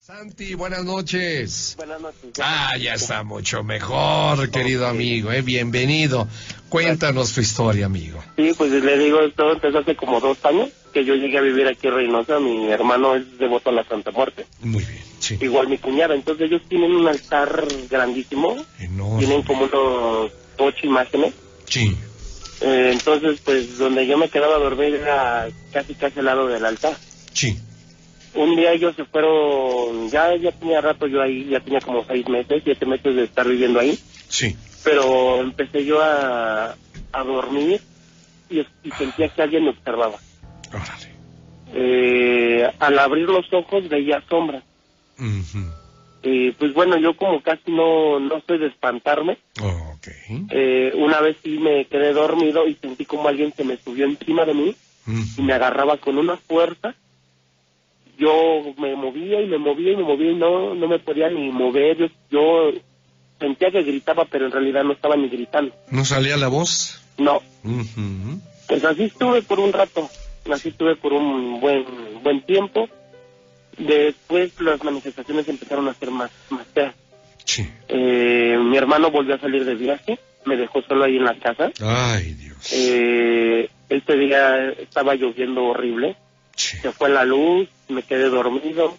Santi, buenas noches. Buenas noches. Ya está mucho mejor, querido amigo, bienvenido. Cuéntanos tu historia, amigo. Sí, pues le digo, todo empezó hace como 2 años, que yo llegué a vivir aquí en Reynosa. Mi hermano es devoto a la Santa Muerte. Muy bien, sí. Igual mi cuñada, entonces ellos tienen un altar grandísimo. Enorme. Tienen como unos 8 imágenes. Sí. Entonces, pues, donde yo me quedaba a dormir era casi al lado del altar. Sí. Un día ellos se fueron, ya tenía rato yo ahí, ya tenía como 6 meses, 7 meses de estar viviendo ahí. Sí. Pero empecé yo a dormir y sentía que alguien me observaba. Órale. Al abrir los ojos veía sombras. Uh-huh. Pues bueno, yo como casi no soy de espantarme. Okay. Una vez sí me quedé dormido y sentí como alguien se me subió encima de mí. Uh-huh. Y me agarraba con una fuerza. Yo me movía y no me podía ni mover. Yo sentía que gritaba, pero en realidad no estaba ni gritando. ¿No salía la voz? No. Uh-huh. Pues así estuve por un rato, así estuve por un buen tiempo. Después las manifestaciones empezaron a ser más feas. Sí. Mi hermano volvió a salir de viaje, me dejó solo ahí en la casa. Ay, Dios. Este día estaba lloviendo horrible. Sí. Se fue la luz, me quedé dormido,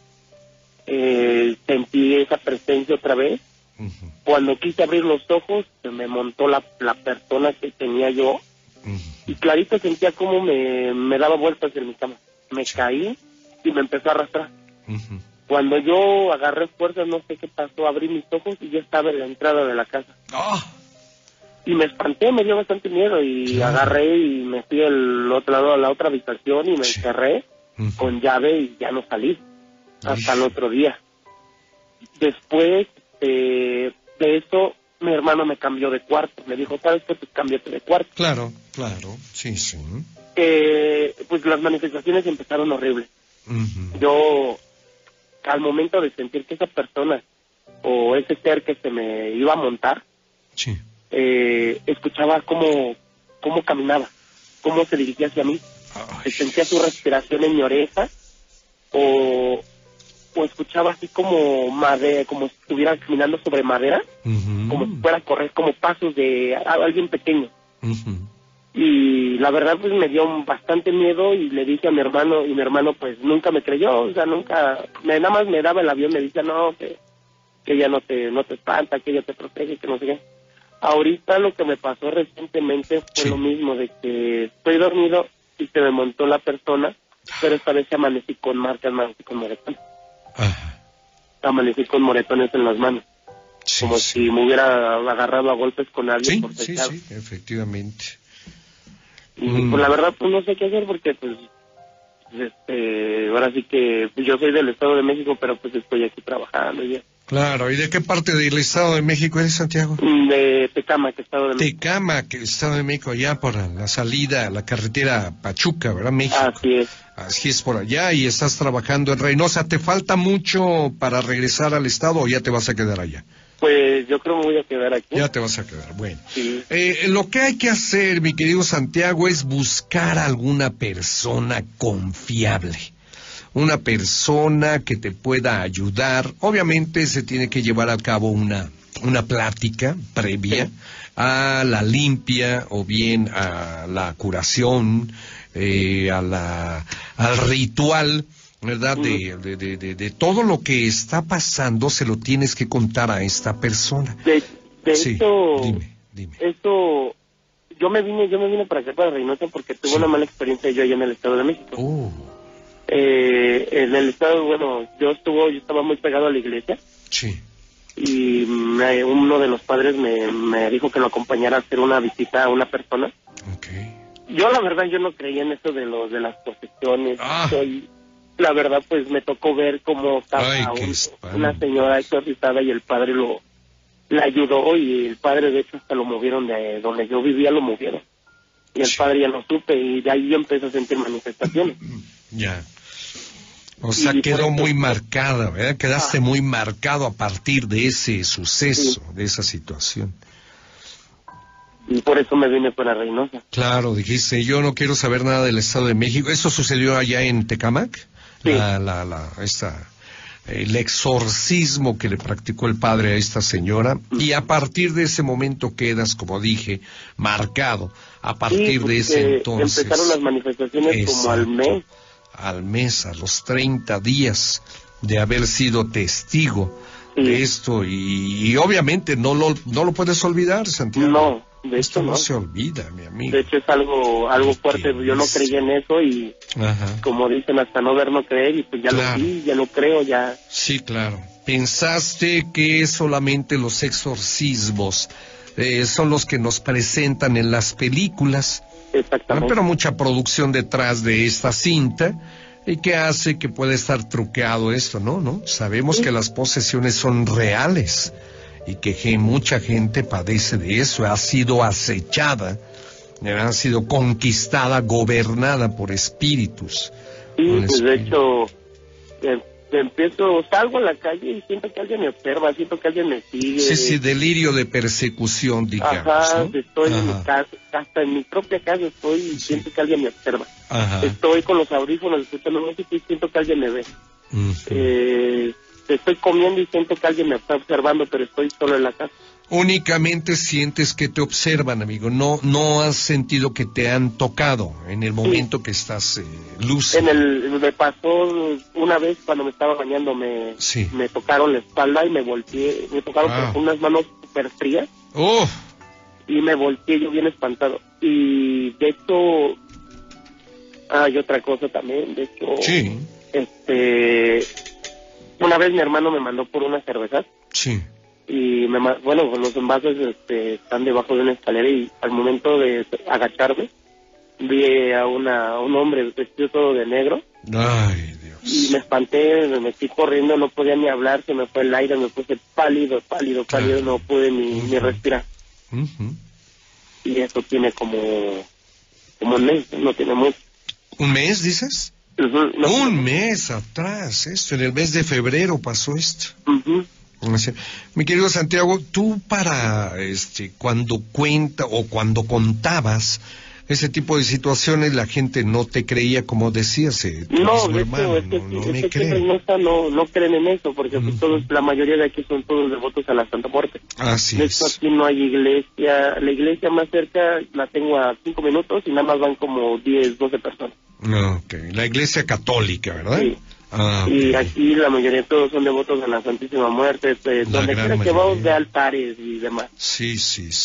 sentí esa presencia otra vez. Uh-huh. Cuando quise abrir los ojos, se me montó la persona que tenía yo. Uh-huh. Y clarito sentía como me daba vueltas en mi cama. Me caí y me empezó a arrastrar. Uh-huh. Cuando yo agarré fuerzas, no sé qué pasó, abrí mis ojos y yo estaba en la entrada de la casa. Oh. Y me espanté, me dio bastante miedo y Claro. agarré y me fui al otro lado, a la otra habitación y me Sí. encerré Uh-huh. con llave y ya no salí hasta el otro día. Después de eso, mi hermano me cambió de cuarto. Me dijo, ¿sabes qué? Pues cámbiate de cuarto. Claro, sí. Pues las manifestaciones empezaron horribles. Uh-huh. Yo, al momento de sentir que esa persona o ese ser que se me iba a montar, Sí. escuchaba cómo caminaba, cómo se dirigía hacia mí. Ay. Sentía su respiración en mi oreja o escuchaba así como madera, como si estuviera caminando sobre madera, Uh-huh. como si fuera a correr, como pasos de alguien pequeño. Uh-huh. Y la verdad pues me dio bastante miedo y le dije a mi hermano, y mi hermano pues nunca me creyó, o sea, nada más me daba el avión, me decía, no, que ella no te espanta, que ella te protege, que no sé qué. Ahorita lo que me pasó recientemente fue Sí. lo mismo, de que estoy dormido y se me montó la persona, pero esta vez amanecí con marcas, amanecí con moretones. Ajá. Amanecí con moretones en las manos, Sí, como sí. si me hubiera agarrado a golpes con alguien Sí, por sí, pecado. sí, efectivamente. Y pues la verdad pues no sé qué hacer porque pues ahora sí que pues, yo soy del Estado de México, pero pues estoy aquí trabajando ya. Claro, ¿y de qué parte del Estado de México eres, Santiago? De Tecámac, Estado de México. Tecámac, Estado de México, allá por la salida, la carretera Pachuca, ¿verdad? México. Así es. Así es, por allá, y estás trabajando en Reynosa. ¿Te falta mucho para regresar al Estado o ya te vas a quedar allá? Pues yo creo que me voy a quedar aquí. Ya te vas a quedar, bueno. Sí. Lo que hay que hacer, mi querido Santiago, es buscar a alguna persona confiable. Una persona que te pueda ayudar. Obviamente se tiene que llevar a cabo una plática previa a la limpia o bien a la curación, al ritual, ¿verdad? De todo lo que está pasando se lo tienes que contar a esta persona. De Sí, esto, dime. esto, yo me vine para acá, para Reynosa, porque tuve Sí. una mala experiencia yo allá en el Estado de México. Oh, En el Estado, bueno, yo estaba muy pegado a la iglesia sí. y uno de los padres me dijo que lo acompañara a hacer una visita a una persona. Okay. Yo la verdad yo no creía en eso de las posesiones. Ah. La verdad pues me tocó ver cómo estaba Ay, qué espanto. una señora exorcizada y el padre la ayudó, y el padre de hecho hasta lo movieron de donde yo vivía, lo movieron. Y el Sí. padre ya no supe, y de ahí yo empecé a sentir manifestaciones. Ya. O sea, Y quedó por eso- muy marcada, ¿verdad? Quedaste muy marcado a partir de ese suceso, Sí. de esa situación. Y por eso me vine para Reynosa. Claro, dijiste, yo no quiero saber nada del Estado de México. ¿Esto sucedió allá en Tecámac? Sí. Esta el exorcismo que le practicó el padre a esta señora, y a partir de ese momento quedas, como dije, marcado. A partir de ese entonces empezaron las manifestaciones como al mes. Al mes, a los 30 días de haber sido testigo de esto, y obviamente no lo puedes olvidar, Santiago. No, de esto hecho no se olvida, mi amigo. De hecho es algo fuerte. Yo no creía en eso y como dicen, hasta no ver no creer, y pues ya lo vi, ya lo creo, ya. Sí, claro. Pensaste que solamente los exorcismos son los que nos presentan en las películas. Exactamente. Pero mucha producción detrás de esta cinta, y que hace que pueda estar truqueado esto, ¿no? Sabemos que las posesiones son reales y que mucha gente padece de eso, ha sido acechada, ha sido conquistada, gobernada por espíritus. Sí, pues de hecho, salgo a la calle y siento que alguien me observa, siento que alguien me sigue. Sí, delirio de persecución, digamos. ¿no? Estoy en mi casa, hasta en mi propia casa estoy y siento que alguien me observa. Ajá. Estoy con los audífonos escuchando música y siento que alguien me ve. Estoy comiendo y siento que alguien me está observando, pero estoy solo en la casa. Únicamente sientes que te observan, amigo. No has sentido que te han tocado en el momento que estás lúcido. Me pasó una vez cuando me estaba bañando, me tocaron la espalda y me volteé, me tocaron con unas manos súper frías. ¡Oh! Y me volteé yo bien espantado. Y de hecho, hay otra cosa también, de hecho, una vez mi hermano me mandó por unas cervezas. Sí. Y los envases están debajo de una escalera, y al momento de agacharme vi a un hombre vestido todo de negro. Ay, Dios. Y me espanté, me metí corriendo, no podía ni hablar, se me fue el aire, me puse pálido, no pude ni respirar. Y eso tiene como un mes, no tiene mucho. ¿Un mes, dices? Un mes atrás, en el mes de febrero pasó esto. Mi querido Santiago, tú cuando cuando contabas ese tipo de situaciones, la gente no te creía, como decías, no, de hermano, hecho, no me creen. No creen en eso, porque pues la mayoría de aquí son todos devotos a la Santa Muerte. Así de es. hecho, aquí no hay iglesia, la iglesia más cerca la tengo a 5 minutos y nada más van como 10, 12 personas. Okay. La iglesia católica, ¿verdad? Sí. Y aquí la mayoría de todos son devotos a la Santísima Muerte, donde quiera que vamos de altares y demás. Sí.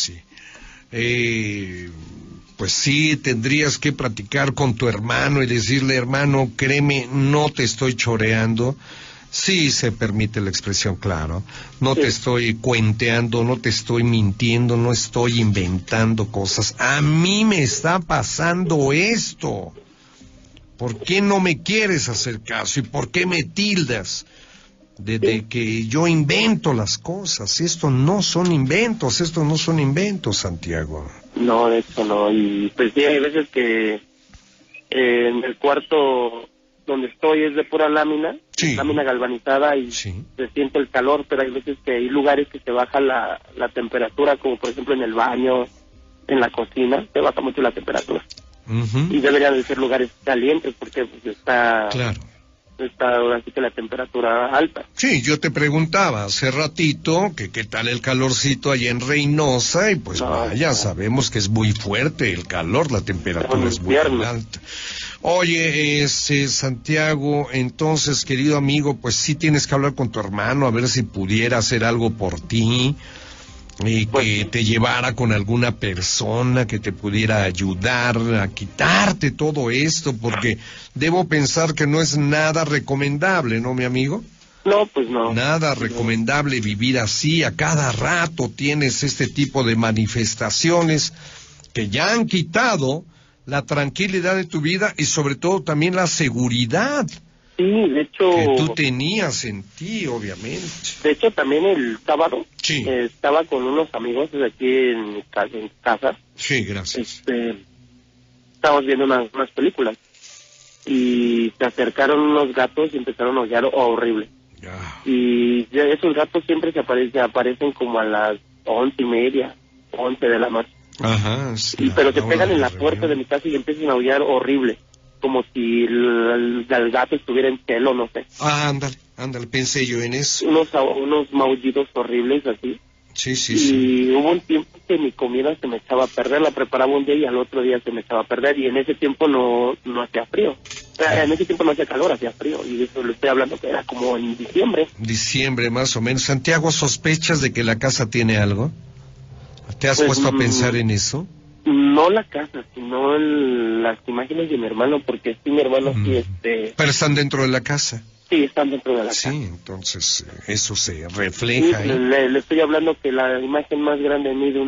Pues sí, tendrías que platicar con tu hermano y decirle, hermano, créeme, no te estoy choreando. Sí, se permite la expresión, claro. No te estoy cuenteando, no te estoy mintiendo, no estoy inventando cosas. A mí me está pasando esto. ¿Por qué no me quieres hacer caso? ¿Y por qué me tildas de que yo invento las cosas? Estos no son inventos, Santiago. No, de hecho no. Y pues sí, hay veces que en el cuarto donde estoy es de pura lámina, lámina galvanizada, y se siente el calor, pero hay veces que hay lugares que se baja la temperatura, como por ejemplo en el baño, en la cocina, se baja mucho la temperatura. Y deberían de ser lugares calientes porque pues está ahora sí que la temperatura alta. Sí, yo te preguntaba hace ratito que qué tal el calorcito allá en Reynosa, y pues sabemos que es muy fuerte el calor, la temperatura es muy alta. Oye, Santiago, entonces, querido amigo, pues sí tienes que hablar con tu hermano a ver si pudiera hacer algo por ti. Y que te llevara con alguna persona que te pudiera ayudar a quitarte todo esto, porque debo pensar que no es nada recomendable, ¿no, mi amigo? No, pues no. Nada recomendable vivir así, a cada rato tienes este tipo de manifestaciones que ya han quitado la tranquilidad de tu vida y sobre todo también la seguridad. Sí, de hecho... que tú tenías en ti, obviamente. De hecho, también el sábado estaba con unos amigos de aquí en casa. Sí, gracias. Estábamos viendo unas películas y se acercaron unos gatos y empezaron a aullar horrible. Y esos gatos siempre aparecen como a las 11:30, 11 de la noche. Pero se pegan en la puerta de mi casa y empiezan a aullar horrible. Como si el gato estuviera en celo, no sé. Ándale. Ándale, pensé yo en eso. Unos maullidos horribles así. Sí, sí, y sí. hubo un tiempo que mi comida se me echaba a perder, la preparaba un día y al otro día se me echaba a perder, y en ese tiempo no hacía frío. O sea, en ese tiempo no hacía calor, hacía frío, y eso le estoy hablando que era como en diciembre. Diciembre, más o menos. Santiago, ¿sospechas de que la casa tiene algo? ¿Te has Pues, puesto a pensar en eso? No la casa, sino las imágenes de mi hermano, porque sí, mi hermano sí, Pero están dentro de la casa. sí, están dentro de la casa. Sí, entonces eso se Sí, refleja ahí. le estoy hablando que la imagen más grande mide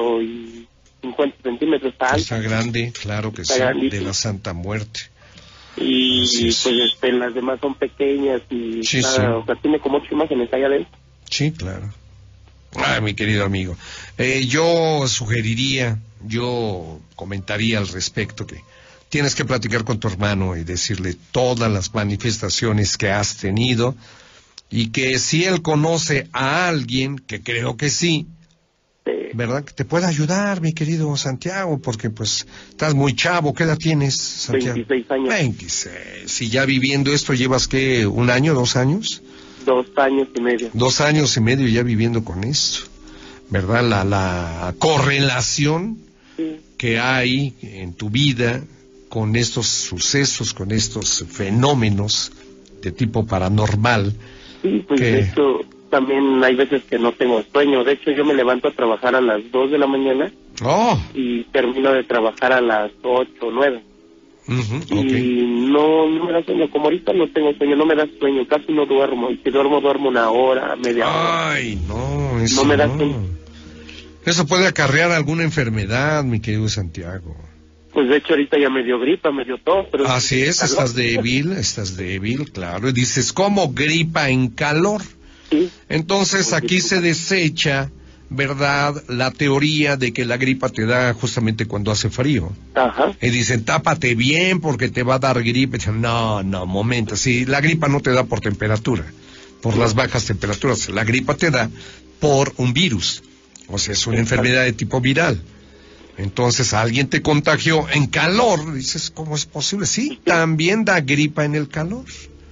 1,50 m, está alta. Está grande, claro que Está sí, grandísimo. de la Santa Muerte. Y Así es. pues las demás son pequeñas y Sí, sí. o sea, tiene como 8 imágenes allá adentro. Sí, claro. Ay, mi querido amigo, yo sugeriría, yo comentaría al respecto que tienes que platicar con tu hermano y decirle todas las manifestaciones que has tenido, y que si él conoce a alguien, que creo que sí, ¿verdad? Que te pueda ayudar, mi querido Santiago, porque pues estás muy chavo. ¿Qué edad tienes, Santiago? 26 años. 26. Si ya viviendo esto llevas, ¿qué? ¿1 año, 2 años? 2 años y medio. 2 años y medio ya viviendo con esto, ¿verdad? La correlación Sí. que hay en tu vida con estos sucesos, con estos fenómenos de tipo paranormal. Sí, pues que... de hecho también hay veces que no tengo sueño. De hecho yo me levanto a trabajar a las 2 de la mañana Oh, y termino de trabajar a las 8 o 9. okay. Y no me da sueño. Como ahorita no tengo sueño, no me da sueño, casi no duermo. Y si duermo 1 hora, media hora. Ay, no, eso No me da no. sueño. Eso puede acarrear alguna enfermedad, mi querido Santiago. Pues de hecho ahorita ya me dio gripa, me dio tos. Pero Así es, estás débil, claro. Y dices, ¿cómo gripa en calor? Sí. Entonces aquí se desecha, ¿verdad?, la teoría de que la gripa te da justamente cuando hace frío. Ajá. Y dicen, tápate bien porque te va a dar gripe. Dicen, no, momento. Si la gripa no te da por temperatura, por las bajas temperaturas, la gripa te da por un virus. O sea, es una enfermedad de tipo viral. Entonces, alguien te contagió en calor. Dices, ¿cómo es posible? Sí, también da gripa en el calor.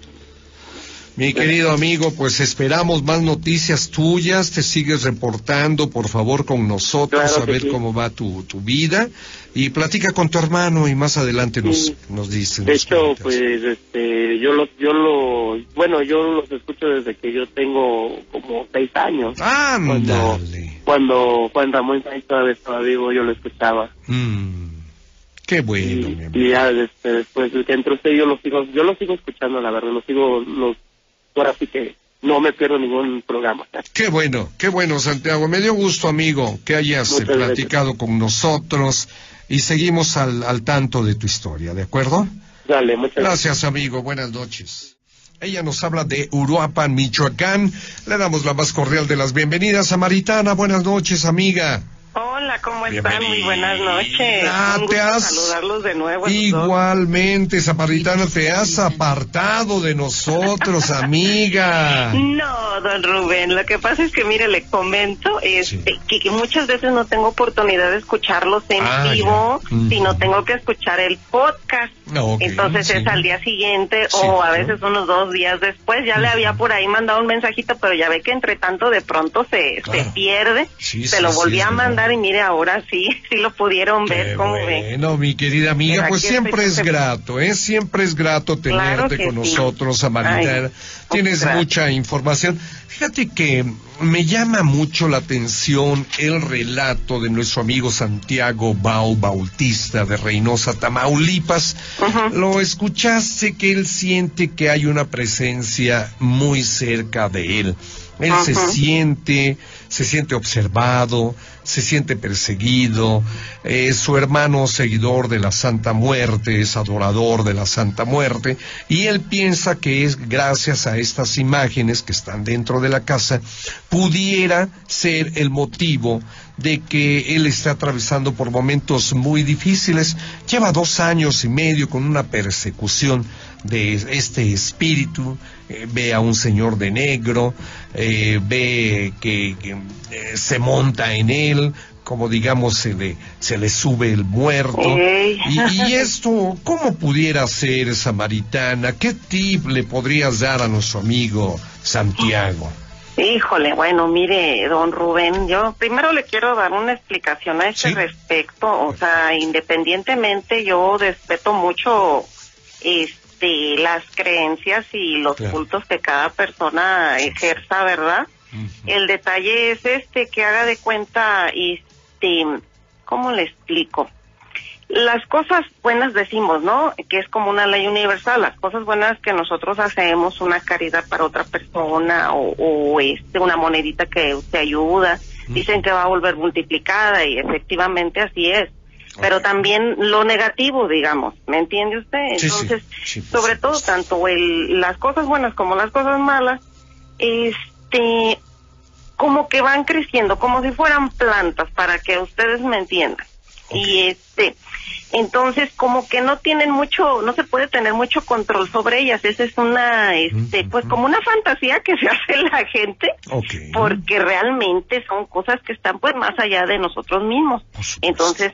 Mi querido amigo, pues esperamos más noticias tuyas. Te sigues reportando, por favor, con nosotros, Claro a que ver sí. cómo va tu vida. Y platica con tu hermano y más adelante Sí. nos dices. De nos hecho, cuentas. pues, yo los escucho desde que yo tengo como 6 años. Ándale. Cuando Juan Ramón Sáenz todavía estaba vivo, yo lo escuchaba. Qué bueno, mi amigo. Y ya después de que entró usted, yo lo sigo escuchando, la verdad, ahora sí que no me pierdo ningún programa. Qué bueno, Santiago. Me dio gusto, amigo, que hayas Muchas platicado con nosotros y seguimos al tanto de tu historia, ¿de acuerdo? Dale, muchas Gracias, amigo. Buenas noches. Ella nos habla de Uruapan, Michoacán. Le damos la más cordial de las bienvenidas. Samaritana, buenas noches, amiga. Hola, ¿cómo están? Bienvenida. Muy buenas noches. Un gusto saludarlos de nuevo. a los dos. Igualmente, Samaritana, te has apartado de nosotros, amiga. No, don Rubén, lo que pasa es que, mire, le comento Sí. que muchas veces no tengo oportunidad de escucharlos en vivo, ya. sino tengo que escuchar el podcast. Ok, Entonces sí. es al día siguiente Sí, o a claro. veces unos 2 días después. Ya le había por ahí mandado un mensajito, pero ya ve que entre tanto de pronto se Claro. pierde. Sí, Se sí, lo sí, volví es a verdad. mandar y mire, ahora sí lo pudieron Qué ver, ¿cómo ve? bueno, mi querida amiga, Pero pues aquí siempre estoy, es grato, siempre es grato Claro tenerte que con sí. nosotros, Samaritana. Ay, Tienes gracias. mucha información. Fíjate que me llama mucho la atención el relato de nuestro amigo Santiago Bautista de Reynosa, Tamaulipas. Ujú. Lo escuchaste, que él siente que hay una presencia muy cerca de él. Él se Ajá. siente observado, se siente perseguido. Su hermano, seguidor de la Santa Muerte, es adorador de la Santa Muerte, y él piensa que es gracias a estas imágenes que están dentro de la casa, pudiera ser el motivo de que él esté atravesando por momentos muy difíciles. Lleva 2 años y medio con una persecución de este espíritu. Ve a un señor de negro, ve que se monta en él, como digamos se le sube el muerto. Y esto, ¿cómo pudiera ser, Samaritana? ¿Qué tip le podrías dar a nuestro amigo Santiago? Híjole, bueno, mire, don Rubén, yo primero le quiero dar una explicación a este respecto. O sea, independientemente, yo respeto mucho las creencias y los cultos que cada persona ejerza, ¿verdad? El detalle es que haga de cuenta, ¿cómo le explico? Las cosas buenas decimos, ¿no? Que es como una ley universal. Las cosas buenas que nosotros hacemos, una caridad para otra persona o una monedita que usted ayuda, dicen que va a volver multiplicada y efectivamente así es. Pero también lo negativo, digamos, ¿me entiende usted? Entonces, sobre todo tanto las cosas buenas como las cosas malas, como que van creciendo, como si fueran plantas, para que ustedes me entiendan. Y entonces como que no se puede tener mucho control sobre ellas. Esa es una, pues como una fantasía que se hace la gente, porque realmente son cosas que están pues más allá de nosotros mismos. Entonces,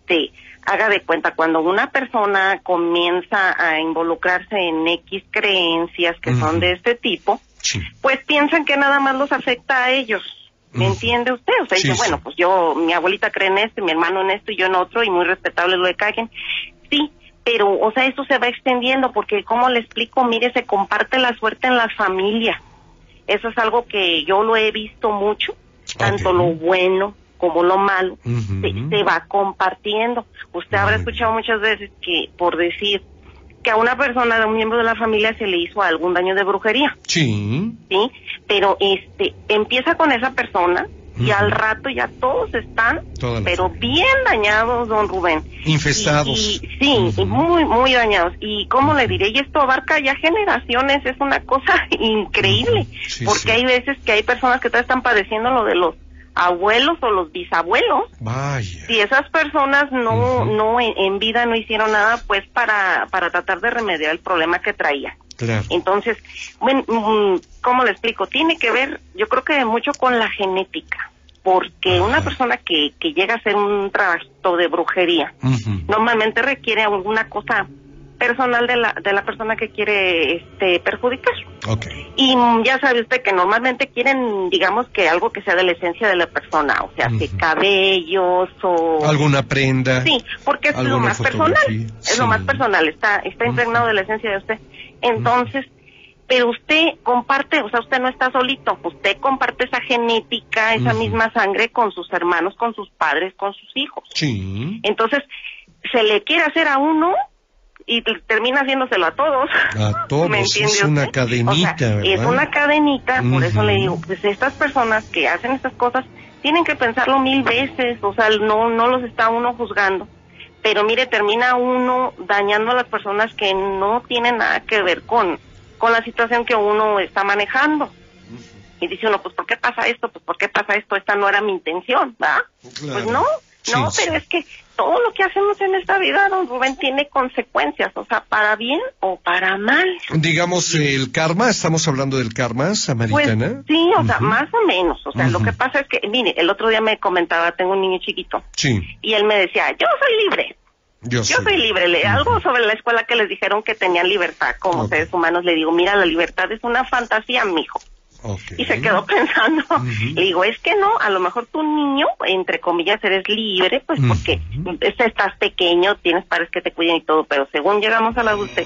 haga de cuenta, cuando una persona comienza a involucrarse en X creencias que son de este tipo, pues piensan que nada más los afecta a ellos. ¿Me entiende usted? O sea, dice, bueno, pues mi abuelita cree en esto, mi hermano en esto y yo en otro, y muy respetable lo de cada quien. Sí, pero, o sea, esto se va extendiendo porque, ¿cómo le explico? Mire, se comparte la suerte en la familia. Eso es algo que yo lo he visto mucho, tanto lo bueno como lo malo, se va compartiendo. Usted habrá escuchado muchas veces que, por decir, que a una persona, de un miembro de la familia, se le hizo algún daño de brujería. Sí, pero empieza con esa persona y al rato ya todos están, pero bien dañados, don Rubén. Infestados. Muy, muy dañados. Y cómo le diré, y esto abarca ya generaciones, es una cosa increíble, porque hay veces que hay personas que todavía están padeciendo lo de los abuelos o los bisabuelos. Vaya. Si esas personas no en vida no hicieron nada, pues para tratar de remediar el problema que traían. Claro. Entonces, bueno, ¿cómo le explico? Tiene que ver, yo creo que mucho con la genética, porque una persona que llega a hacer un trabajito de brujería, normalmente requiere alguna cosa personal de la persona que quiere perjudicar. Y ya sabe usted que normalmente quieren, digamos, que algo que sea de la esencia de la persona, o sea, que cabellos o alguna prenda. Sí, porque es lo más personal, es lo más personal, está impregnado de la esencia de usted. Entonces, pero usted comparte, o sea, usted no está solito, usted comparte esa genética, esa misma sangre con sus hermanos, con sus padres, con sus hijos. Sí. Entonces, se le quiere hacer a uno y termina haciéndoselo a todos. A todos, ¿me entiende es una usted? cadenita, o sea, ¿verdad? Es una cadenita, por eso le digo, pues estas personas que hacen estas cosas tienen que pensarlo 1000 veces, o sea, no los está uno juzgando. Pero mire, termina uno dañando a las personas que no tienen nada que ver con la situación que uno está manejando. Y dice uno, pues ¿por qué pasa esto? Pues ¿por qué pasa esto? Esta no era mi intención, ¿verdad? Claro. Pues no, pero es que todo lo que hacemos en esta vida, don Rubén, tiene consecuencias, o sea, para bien o para mal. Digamos, el karma, estamos hablando del karma, Samaritana. Pues, sí, o sea, más o menos, o sea, lo que pasa es que, mire, el otro día me comentaba, tengo un niño chiquito, y él me decía, yo soy libre. Yo soy libre. Algo sobre la escuela que les dijeron que tenían libertad como seres humanos, le digo, mira, la libertad es una fantasía, mijo. Y se quedó pensando, le digo, es que no, a lo mejor tu niño, entre comillas, eres libre, pues porque estás pequeño, tienes padres que te cuiden y todo, pero según llegamos a la adultez,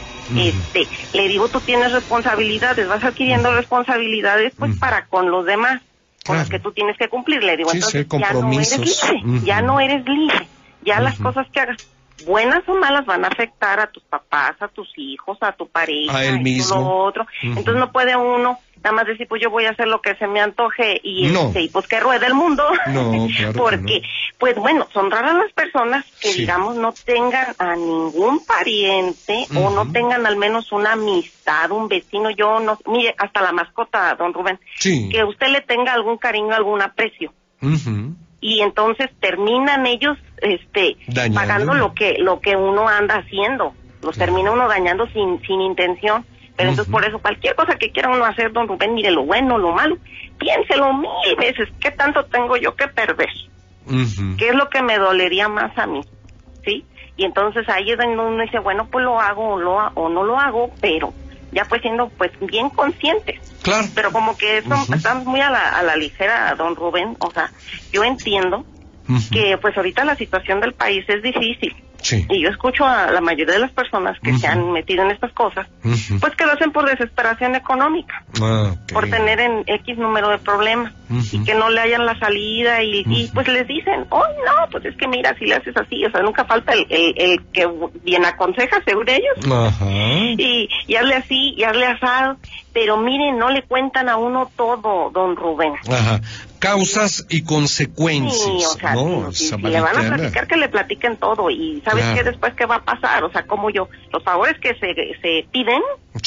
le digo, tú tienes responsabilidades, vas adquiriendo responsabilidades, pues para con los demás, con las que tú tienes que cumplir, le digo, entonces ya no eres libre, ya no eres libre, ya las cosas que hagas, buenas o malas, van a afectar a tus papás, a tus hijos, a tu pareja, a él mismo, lo otro. Entonces no puede uno nada más decir, pues yo voy a hacer lo que se me antoje y y pues que ruede el mundo. No, claro. Porque, pues bueno, son raras las personas que digamos no tengan a ningún pariente o no tengan al menos una amistad, un vecino, mire, hasta la mascota, don Rubén, que usted le tenga algún cariño, algún aprecio. Y entonces terminan ellos pagando lo que uno anda haciendo, los termina uno dañando sin intención. Pero entonces por eso cualquier cosa que quiera uno hacer, don Rubén, mire lo bueno, lo malo, piénselo 1000 veces, ¿qué tanto tengo yo que perder? ¿Qué es lo que me dolería más a mí? ¿Sí? Y entonces ahí es donde uno dice, bueno, pues lo hago o no lo hago, pero ya pues siendo pues bien conscientes. Claro. Pero como que estamos muy a la ligera, don Rubén. O sea, yo entiendo que pues ahorita la situación del país es difícil. Sí. Y yo escucho a la mayoría de las personas que se han metido en estas cosas, pues que lo hacen por desesperación económica, por tener en X número de problemas, y que no le hayan la salida, y pues les dicen, oh no, pues es que mira, si le haces así, o sea, nunca falta el que bien aconseja según ellos, y hazle así, y hazle asado, pero miren, no le cuentan a uno todo, don Rubén. Causas y consecuencias. Sí, o sea, ¿no? Si le van a platicar, que le platiquen todo, y ¿sabes qué después qué va a pasar? O sea, como yo, los favores que se piden,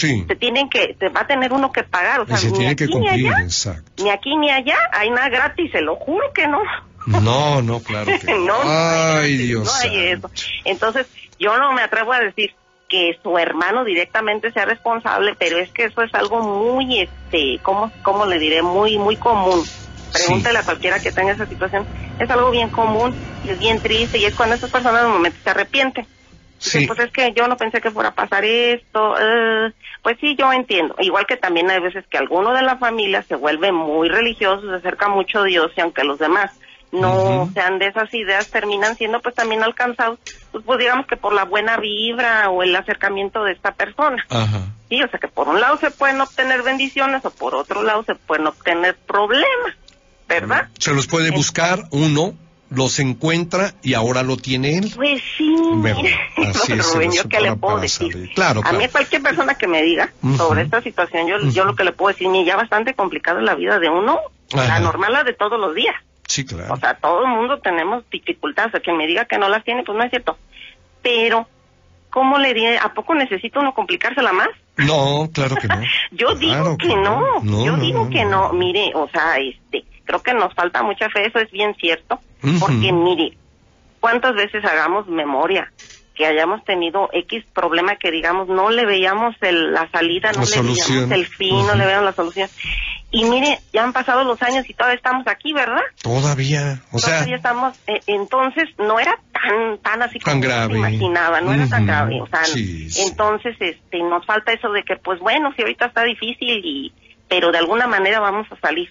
se va a tener uno que pagar, o sea, se tiene que cumplir, exacto. Ni aquí ni allá, hay nada gratis, se lo juro que no. No, claro que no. Ay, Dios. No hay eso. Entonces, yo no me atrevo a decir que su hermano directamente sea responsable, pero es que eso es algo muy, ¿cómo le diré? Muy, muy común. Pregúntale a cualquiera que tenga esa situación. Es algo bien común y es bien triste, y es cuando esas personas en un momento se arrepienten. Dicen, pues es que yo no pensé que fuera a pasar esto. Pues sí, yo entiendo. Igual que también hay veces que alguno de la familia se vuelve muy religioso, se acerca mucho a Dios, y aunque los demás no sean de esas ideas, terminan siendo pues también alcanzados, pues digamos que por la buena vibra o el acercamiento de esta persona. Sí, o sea que por un lado se pueden obtener bendiciones, o por otro lado se pueden obtener problemas, ¿verdad? Se los puede buscar uno, los encuentra y ahora lo tiene él. Pues sí, así es, Rubén, yo qué le puedo decir. Claro. A mí a cualquier persona que me diga sobre esta situación, yo lo que le puedo decir, ya bastante complicado en la vida de uno, la normal, la de todos los días. Sí, claro. O sea, todo el mundo tenemos dificultades, o quien me diga que no las tiene, pues no es cierto. Pero, ¿cómo le diré? ¿A poco necesita uno complicársela más? No, claro que no. Yo digo que no. Yo digo que no. Mire, o sea, creo que nos falta mucha fe, eso es bien cierto, porque mire, ¿cuántas veces hagamos memoria que hayamos tenido X problema que digamos no le veíamos la salida, no le veíamos el fin, no le veíamos la solución? Y mire, ya han pasado los años y todavía estamos aquí, ¿verdad? Todavía, todavía estamos, entonces no era tan así como se imaginaba, no era tan grave, o sea, entonces nos falta eso de que pues bueno, si ahorita está difícil pero de alguna manera vamos a salir,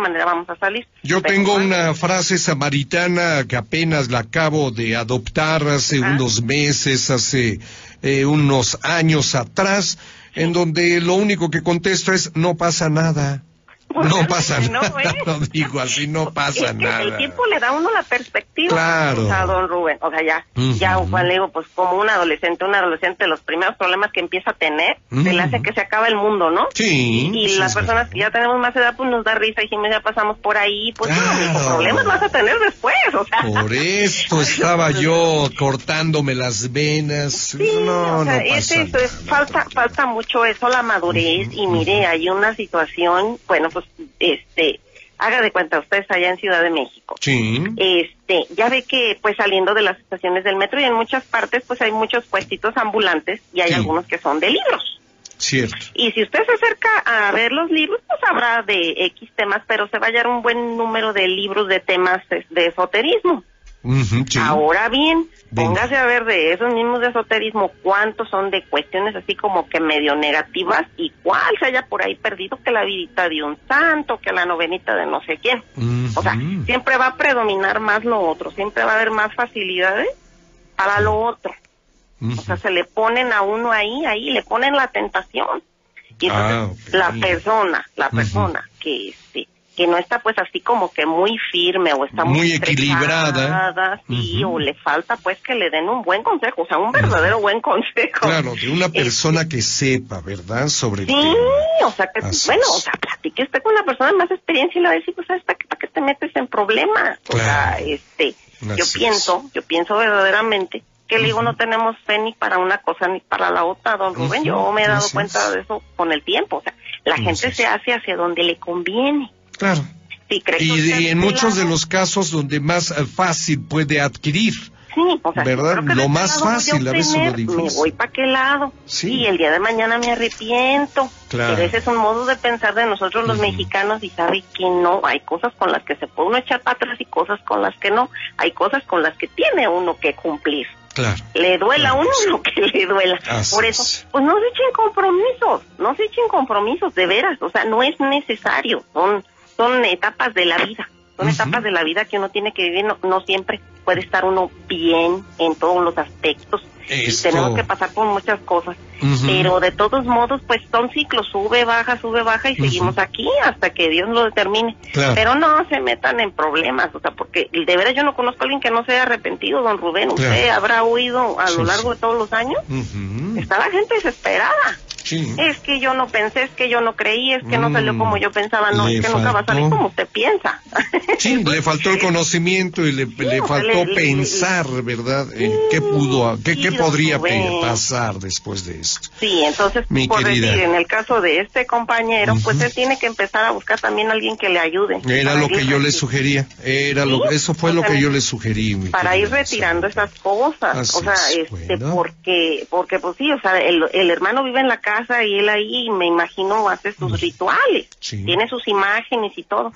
Yo tengo una frase samaritana que apenas la acabo de adoptar hace unos meses, hace unos años atrás, en donde lo único que contesto es, no pasa nada. No pasa nada, lo digo así, no pasa nada. El tiempo le da a uno la perspectiva. Claro. O sea, don Rubén, o sea, ya Juan le digo, pues como un adolescente, los primeros problemas que empieza a tener, se le hace que se acaba el mundo, ¿no? Sí. Y las personas que ya tenemos más edad, pues nos da risa, y ya pasamos por ahí, pues los problemas vas a tener después, o sea. Por esto estaba yo cortándome las venas. Sí, no pasa nada. Falta mucho eso, la madurez, y mire, hay una situación, bueno, pues haga de cuenta, ustedes allá en Ciudad de México. Sí. Ya ve que pues saliendo de las estaciones del metro y en muchas partes pues hay muchos puestitos ambulantes y hay algunos que son de libros. Cierto. Y si usted se acerca a ver los libros, pues habrá de X temas, pero se va a hallar un buen número de libros de temas de esoterismo. Sí. Ahora bien, póngase a ver de esos mismos de esoterismo, cuántos son de cuestiones así como que medio negativas, y cuál se haya por ahí perdido que la vidita de un santo, que la novenita de no sé quién. O sea, siempre va a predominar más lo otro, siempre va a haber más facilidades para lo otro. O sea, se le ponen a uno ahí le ponen la tentación. Y entonces la persona que no está pues así como que muy firme o está muy equilibrada, sí, o le falta pues que le den un buen consejo, o sea, un verdadero buen consejo. Claro, de una persona que sepa, ¿verdad? Sobre el tema. O sea, que o sea, platique usted con la persona de más experiencia y le va a decir, pues, ¿sabes para qué te metes en problemas? Claro. O sea, yo pienso verdaderamente que le digo, no tenemos fe ni para una cosa ni para la otra, don Rubén. Yo me he dado cuenta de eso con el tiempo, o sea, la gente se hace hacia donde le conviene. Claro. Sí, y en muchos de los casos donde más fácil puede adquirir. Sí, o sea, ¿verdad? creo que Lo más fácil, a veces lo difícil. Me voy para qué lado. Sí. Y el día de mañana me arrepiento. Claro. Pero ese es un modo de pensar de nosotros los mexicanos, y sabe que no, hay cosas con las que se puede uno echar para atrás y cosas con las que no. Hay cosas con las que tiene uno que cumplir. Claro. Le duela a uno Sí. lo que le duela. Así Por eso, es. pues no se echen compromisos, de veras, o sea, no es necesario, son etapas de la vida. Son etapas de la vida que uno tiene que vivir, no siempre puede estar uno bien en todos los aspectos. Y tenemos que pasar por muchas cosas. Pero de todos modos, pues son ciclos, sube, baja, y seguimos aquí hasta que Dios lo determine. Claro. Pero no se metan en problemas, o sea, porque de veras yo no conozco a alguien que no se haya arrepentido, don Rubén. Claro. Usted habrá oído a lo largo de todos los años. Está la gente desesperada. Sí. Es que yo no pensé, es que yo no creí, es que no salió como yo pensaba. No, Le es que nunca va a salir faltó. como usted piensa. Sí, le faltó el conocimiento y le faltó pensar, ¿verdad? ¿Qué pudo, qué podría pasar después de esto? Sí, entonces, Mi por querida. decir, en el caso de este compañero, pues él tiene que empezar a buscar también a alguien que le ayude. Era lo que yo le sugería, eso fue lo que yo le sugerí. Mi para ir querida retirando Sandra. esas cosas, Así o sea, es, bueno. porque pues sí, o sea, el hermano vive en la casa y él ahí, me imagino, hace sus rituales, Sí. tiene sus imágenes y todo,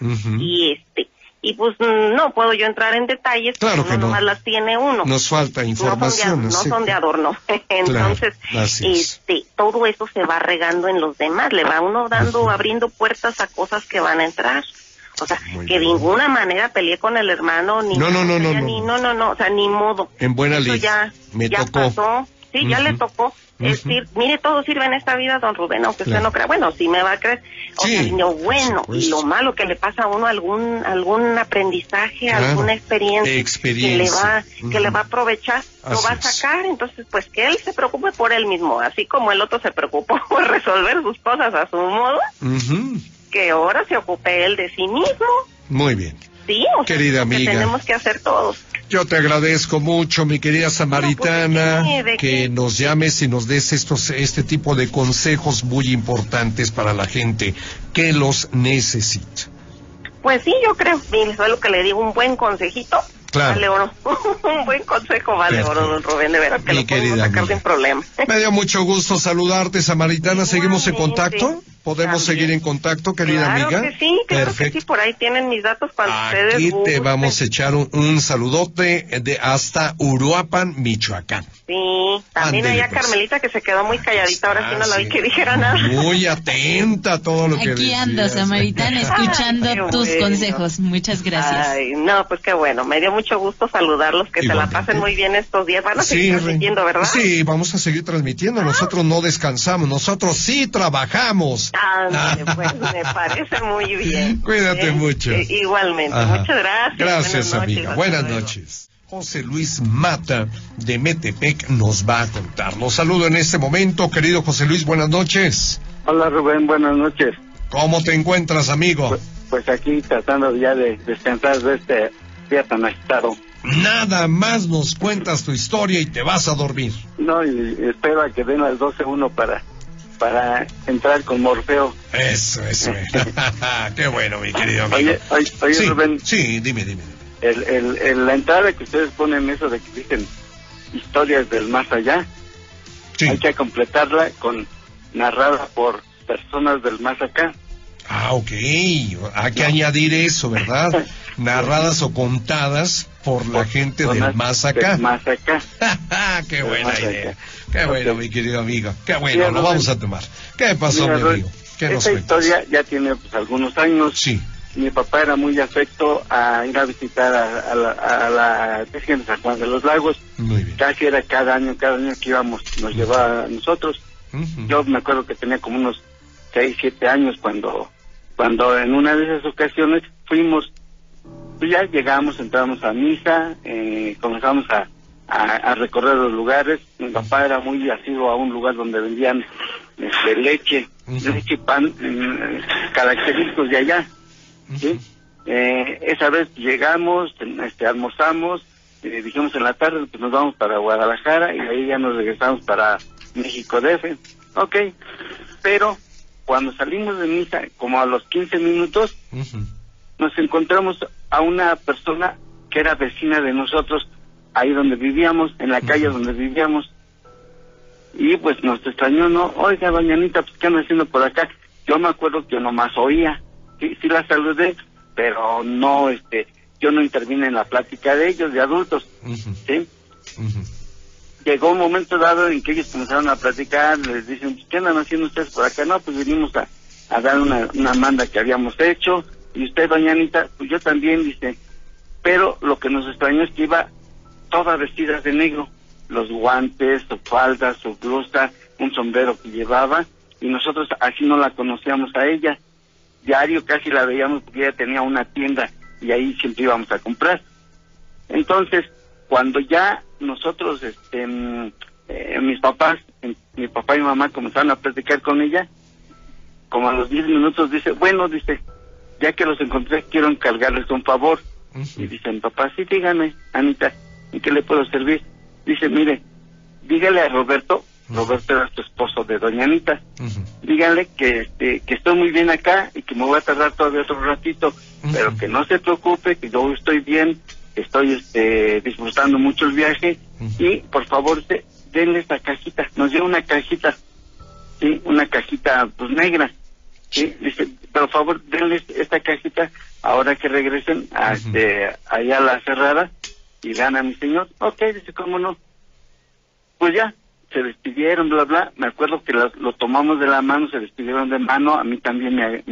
y pues no puedo yo entrar en detalles, Claro porque que uno no. nomás las tiene uno. Nos falta información. No son de adorno. Entonces, así es. todo eso se va regando en los demás, le va uno abriendo puertas a cosas que van a entrar. O sea, Muy que de bien. ninguna manera peleé con el hermano, ni No. o sea, ni modo. En buena Eso ley. ya tocó. pasó, sí, ya le tocó. Es decir, mire, todo sirve en esta vida, don Rubén, aunque usted no crea. Bueno, sí me va a creer. O Sí, sea, lo bueno por y supuesto. lo malo que le pasa a uno, algún aprendizaje, Claro. alguna experiencia que le va a aprovechar, lo Así va a es. sacar. Entonces, pues que él se preocupe por él mismo, así como el otro se preocupó por resolver sus cosas a su modo, que ahora se ocupe él de sí mismo. Muy bien. Sí, o sea, Querida lo que amiga. tenemos que hacer todos. Yo te agradezco mucho, mi querida samaritana, No, pues, ¿de qué? que nos llames y nos des este tipo de consejos muy importantes para la gente que los necesita. Pues sí, yo creo, mire, eso es lo que le digo, un buen consejito, Claro. vale oro. Un buen consejo vale oro, don Rubén, de veras que Mi lo podemos querida sacar amiga. sin problema. Me dio mucho gusto saludarte, samaritana. ¿Seguimos en Igualmente. contacto? ¿Podemos También. seguir en contacto, querida Claro amiga? que sí, claro Perfecto. que sí, por ahí tienen mis datos cuando ustedes Aquí te gusten. vamos a echar un saludote hasta Uruapan, Michoacán. Sí, también Ándele, allá pues. Carmelita, que se quedó muy calladita, ahora sí no la vi que dijera nada. Muy atenta a todo lo que Aquí decías. ando, Samaritana, escuchando Ay, qué tus bueno. consejos. Muchas gracias. Ay, no, pues qué bueno, me dio mucho gusto saludarlos, que se la Igualmente. pasen muy bien estos días. Van a seguir Sí, transmitiendo, ¿verdad? Sí, vamos a seguir transmitiendo. Nosotros no descansamos, nosotros sí trabajamos. Ándale, pues, me parece muy bien. Cuídate mucho. Igualmente, Ajá. muchas gracias. Gracias, Buenas noches, amiga. hasta Buenas luego. noches. José Luis Mata de Metepec nos va a contar. Los saludo en este momento, querido José Luis. Buenas noches. Hola Rubén, buenas noches. ¿Cómo te encuentras, amigo? Pues aquí tratando ya de descansar de este día tan agitado. Nada más nos cuentas tu historia y te vas a dormir. No, y espero a que den las 12:01 para entrar con Morfeo. Eso. Qué bueno, mi querido amigo. Oye Sí, Rubén, sí, dime. la entrada que ustedes ponen, eso de que dicen historias del más allá, Sí. hay que completarla con narrada por personas del más acá. Ah, ok. Hay que añadir eso, ¿verdad? Narradas o contadas por la gente del Personas más acá. del más acá. Qué buena más idea. acá. Qué bueno, Ok. mi querido amigo. Qué Mira, bueno, lo Rubén. vamos a tomar. ¿Qué pasó, Mira, mi Rubén, amigo? ¿Qué nos esta cuentas? historia ya tiene pues algunos años. Sí. Mi papá era muy afecto a ir a visitar a la Virgen de San Juan de los Lagos. Muy bien. Casi era cada año que íbamos, nos llevaba a nosotros. Ujú. Yo me acuerdo que tenía como unos 6, 7 años cuando en una de esas ocasiones fuimos, pues ya llegamos, entramos a misa, comenzamos a recorrer los lugares. Mi papá era muy asiduo a un lugar donde vendían leche y pan característicos de allá. ¿Sí? Esa vez llegamos, almorzamos, dijimos en la tarde pues nos vamos para Guadalajara y de ahí ya nos regresamos para México DF. Ok, pero cuando salimos de misa, como a los 15 minutos, Ujú. nos encontramos a una persona que era vecina de nosotros ahí donde vivíamos, en la calle donde vivíamos. Y pues nos extrañó, ¿no? Oiga, doña Anita, pues ¿qué anda haciendo por acá? Yo me acuerdo que yo nomás oía, sí la saludé, pero no, yo no intervine en la plática de ellos, de adultos, ¿sí? Llegó un momento dado en que ellos comenzaron a platicar, les dicen, pues, ¿qué andan haciendo ustedes por acá? No, pues vinimos a dar una manda que habíamos hecho, y usted, doña Anita, pues yo también, dice, pero lo que nos extrañó es que iba toda vestida de negro, los guantes, su falda, su blusa, un sombrero que llevaba, y nosotros así no la conocíamos a ella. Diario casi la veíamos porque ella tenía una tienda y ahí siempre íbamos a comprar. Entonces, cuando ya nosotros, mis papás, mi papá y mi mamá comenzaron a platicar con ella, como a los 10 minutos dice, bueno, dice, ya que los encontré, quiero encargarles un favor. Y dice mi papá, sí, dígame, Anita, ¿en qué le puedo servir? Dice, mire, dígale a Roberto era su esposo de doña Anita, dígale que estoy muy bien acá y que me voy a tardar todavía otro ratito, pero que no se preocupe, que yo estoy bien, estoy disfrutando mucho el viaje, y por favor denle esta cajita, nos dio una cajita, sí, una cajita pues negra, sí, dice, por favor denle esta cajita ahora que regresen allá a la cerrada y vean a mi señor. Ok, dice, ¿cómo no? Pues ya, se despidieron, bla, bla. Me acuerdo que lo tomamos de la mano, se despidieron de mano. A mí también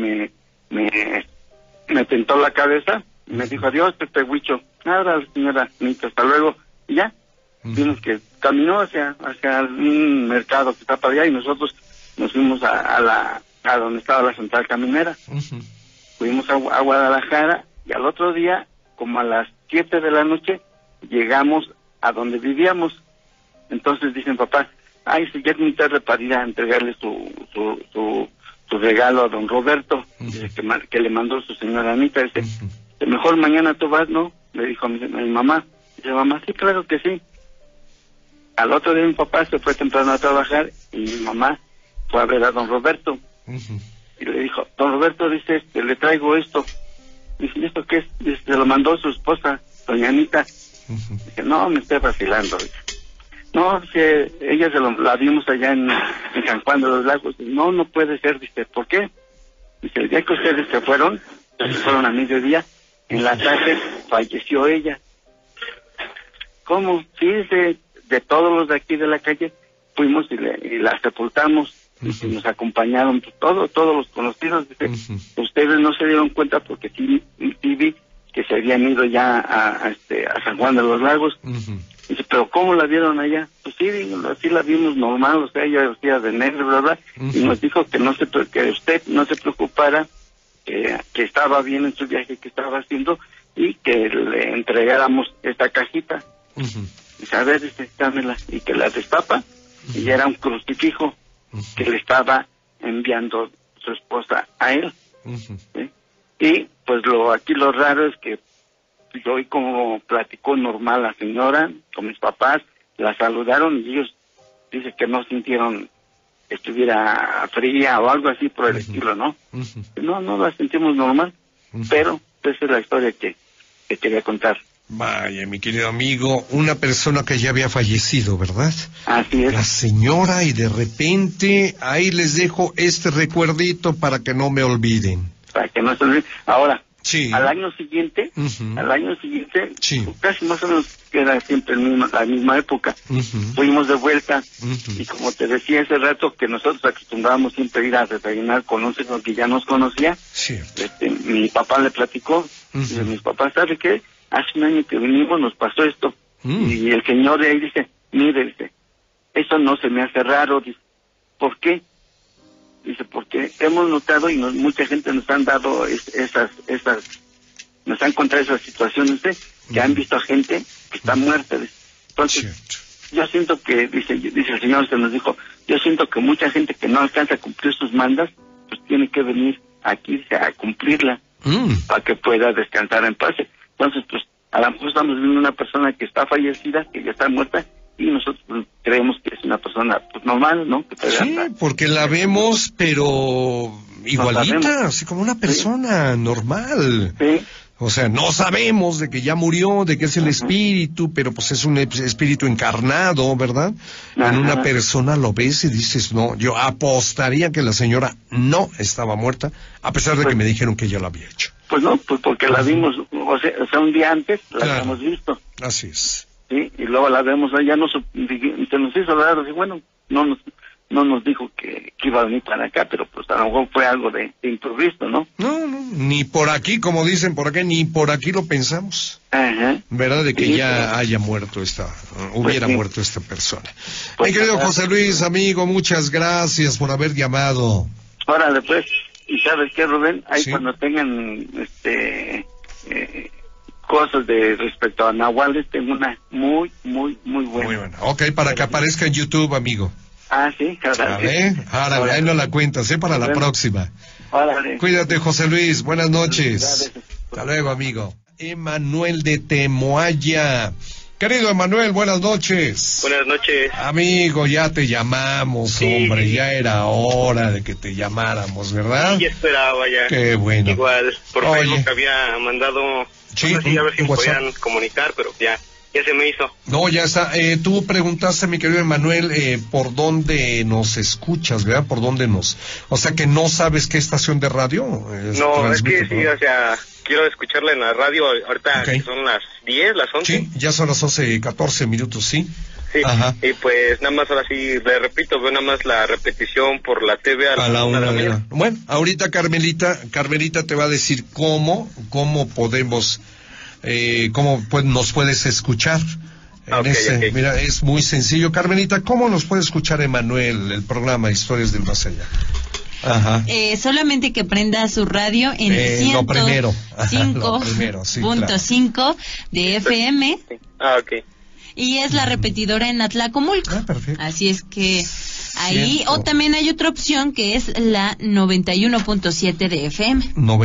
me tentó la cabeza y me dijo, adiós, Pepe Huicho. Nada, señora Anita, hasta luego. Y ya, vimos que caminó hacia un mercado que está para allá y nosotros nos fuimos a donde estaba la central caminera. Fuimos a Guadalajara y al otro día, como a las 7 de la noche, llegamos a donde vivíamos. Entonces dicen, papá, ay, si ya es muy tarde para ir a entregarle su regalo a don Roberto, dice que le mandó su señora Anita, dice, mejor mañana tú vas, ¿no? Le dijo a mi mamá. Dice, mamá, sí, claro que sí. Al otro día mi papá se fue temprano a trabajar y mi mamá fue a ver a don Roberto. Y le dijo, don Roberto, dice, le traigo esto. Dice, ¿y esto qué es? Dice, se lo mandó su esposa, doña Anita. Dice, no, me estoy vacilando. Dice, no, dice, ella la vimos allá en San Juan de los Lagos. Dice, no puede ser. Dice, ¿por qué? Dice, el día que ustedes se fueron a mediodía, en la tarde falleció ella. ¿Cómo? Sí, dice, de todos los de aquí de la calle, fuimos y la sepultamos. Y nos acompañaron todos los conocidos. Dice, ustedes no se dieron cuenta porque sí vi que se habían ido ya a San Juan de los Lagos. Dice, pero ¿cómo la vieron allá? Pues sí la vimos normal, o sea, ella vestía de negro, ¿verdad? Y nos dijo que que usted no se preocupara, que estaba bien en su viaje que estaba haciendo y que le entregáramos esta cajita. Dice, a ver, dámela, y que la destapa, y era un crucifijo que le estaba enviando su esposa a él. ¿Sí? Y pues aquí lo raro es que yo oí como platicó normal la señora con mis papás, la saludaron y ellos dicen que no sintieron que estuviera fría o algo así por el estilo, ¿no? No la sentimos normal, pero esa es la historia que quería contar. Vaya, mi querido amigo, una persona que ya había fallecido, ¿verdad? Así es. La señora, y de repente, ahí les dejo este recuerdito para que no me olviden. Para que no se olviden. Ahora, sí. al año siguiente, sí, casi más o menos que era siempre la misma época, fuimos de vuelta, y como te decía hace rato, que nosotros acostumbrábamos siempre ir a desayunar con un señor que ya nos conocía. Cierto. Mi papá le platicó, y mi papá, ¿sabe qué? Hace un año que vinimos nos pasó esto, y el señor de ahí dice, mire, dice, eso no se me hace raro. Dice, ¿por qué? Dice, porque hemos notado y mucha gente nos han dado nos han contado esas situaciones que han visto a gente que está muerta. Dice. Entonces, yo siento que, dice el señor, se nos dijo, yo siento que mucha gente que no alcanza a cumplir sus mandas, pues tiene que venir aquí a cumplirla, para que pueda descansar en paz. Entonces, pues, a lo mejor estamos viendo una persona que está fallecida, que ya está muerta, y nosotros creemos que es una persona pues normal, ¿no? Que sí, porque la vemos, pero igualita, así como una persona normal. Sí. O sea, no sabemos de que ya murió, de que es el espíritu, pero pues es un espíritu encarnado, ¿verdad? Ajá. En una persona lo ves y dices, no, yo apostaría que la señora no estaba muerta, a pesar de que me dijeron que ya lo había hecho. Pues no, pues porque la vimos, o sea un día antes la habíamos visto. Así es. Sí, y luego la vemos, ya se nos hizo raro, y bueno, no nos dijo que iba a venir para acá, pero pues a lo mejor fue algo de improviso, ¿no? No, ni por aquí, como dicen por acá, ni por aquí lo pensamos. Ajá. ¿Verdad? De que Sí, ya haya muerto hubiera sí. muerto esta persona. Pues, Mi querido José Luis, amigo, muchas gracias por haber llamado. Órale, pues, y ¿sabes qué, Rubén? Ahí Sí. cuando tengan, cosas de respecto a nahuales, tengo una muy buena. Muy buena. Ok, para que aparezca en YouTube, amigo. Ah, sí, ¿Vale? Ahora, ahí no la cuentas, para la próxima. Órale. Cuídate, José Luis. Buenas noches. Gracias. Hasta luego, amigo. Emanuel de Temoaya. Querido Emanuel, buenas noches. Buenas noches. Amigo, ya te llamamos, Sí. hombre. Ya era hora de que te llamáramos, ¿verdad? Ya esperaba ya. Qué bueno. Igual, por Oye. Facebook había mandado... Sí, no sé si a ver si en me WhatsApp. podían comunicar, pero ya se me hizo. No, ya está. Tú preguntaste, mi querido Emanuel, por dónde nos escuchas, ¿verdad? Por dónde o sea, que no sabes qué estación de radio No, es transmite, que sí, ¿no? o sea, quiero escucharla en la radio ahorita, Ok. que son las 10, las 11. Sí, ya son las 11:14 minutos, sí. Sí, Ajá. y pues nada más ahora sí, le repito, veo nada más la repetición por la TV A la 1 de la mañana. mañana. Bueno, ahorita Carmelita te va a decir cómo podemos, cómo nos puedes escuchar. Ok. Mira, es muy sencillo. Carmelita, ¿cómo nos puede escuchar Emanuel, el programa Historias del Más Allá? Ajá. Solamente que prenda su radio en Lo primero. Lo 105.5 primero, sí, claro. de FM. Sí. Ah, ok. Y es la repetidora en Atlacomulco. Ah, perfecto. Así es que ahí, Cierto. o también hay otra opción que es la 91.7 de FM.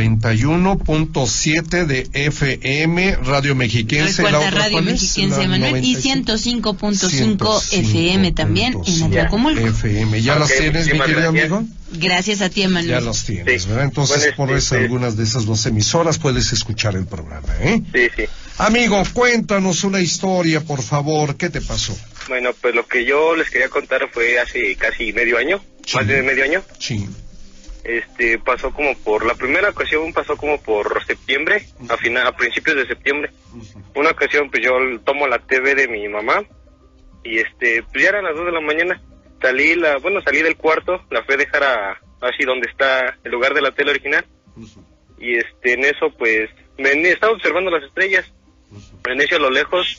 91.7 de FM, Radio Mexiquense. Recuerda, ¿La otra Radio cuál es? Mexiquense, La Emanuel, y 95. 105.5 FM también en 105.5 Atlacomulco. FM. ¿Ya Ok, las tienes, mi muchísimas querido gracias. amigo? Gracias a ti, Emanuel. Ya las tienes, Sí. ¿verdad? Entonces, Bueno, por algunas de esas dos emisoras puedes escuchar el programa, ¿eh? Sí. Amigo, cuéntanos una historia, por favor. ¿Qué te pasó? Bueno, pues lo que yo les quería contar fue hace casi medio año, Sí. más de medio año. Sí. Pasó como la primera ocasión pasó como por septiembre, a principios de septiembre. Una ocasión pues yo tomo la TV de mi mamá y pues ya eran las 2 de la mañana. Salí del cuarto, la fui a dejar así donde está el lugar de la tele original. Y en eso pues estaba observando las estrellas. En eso a lo lejos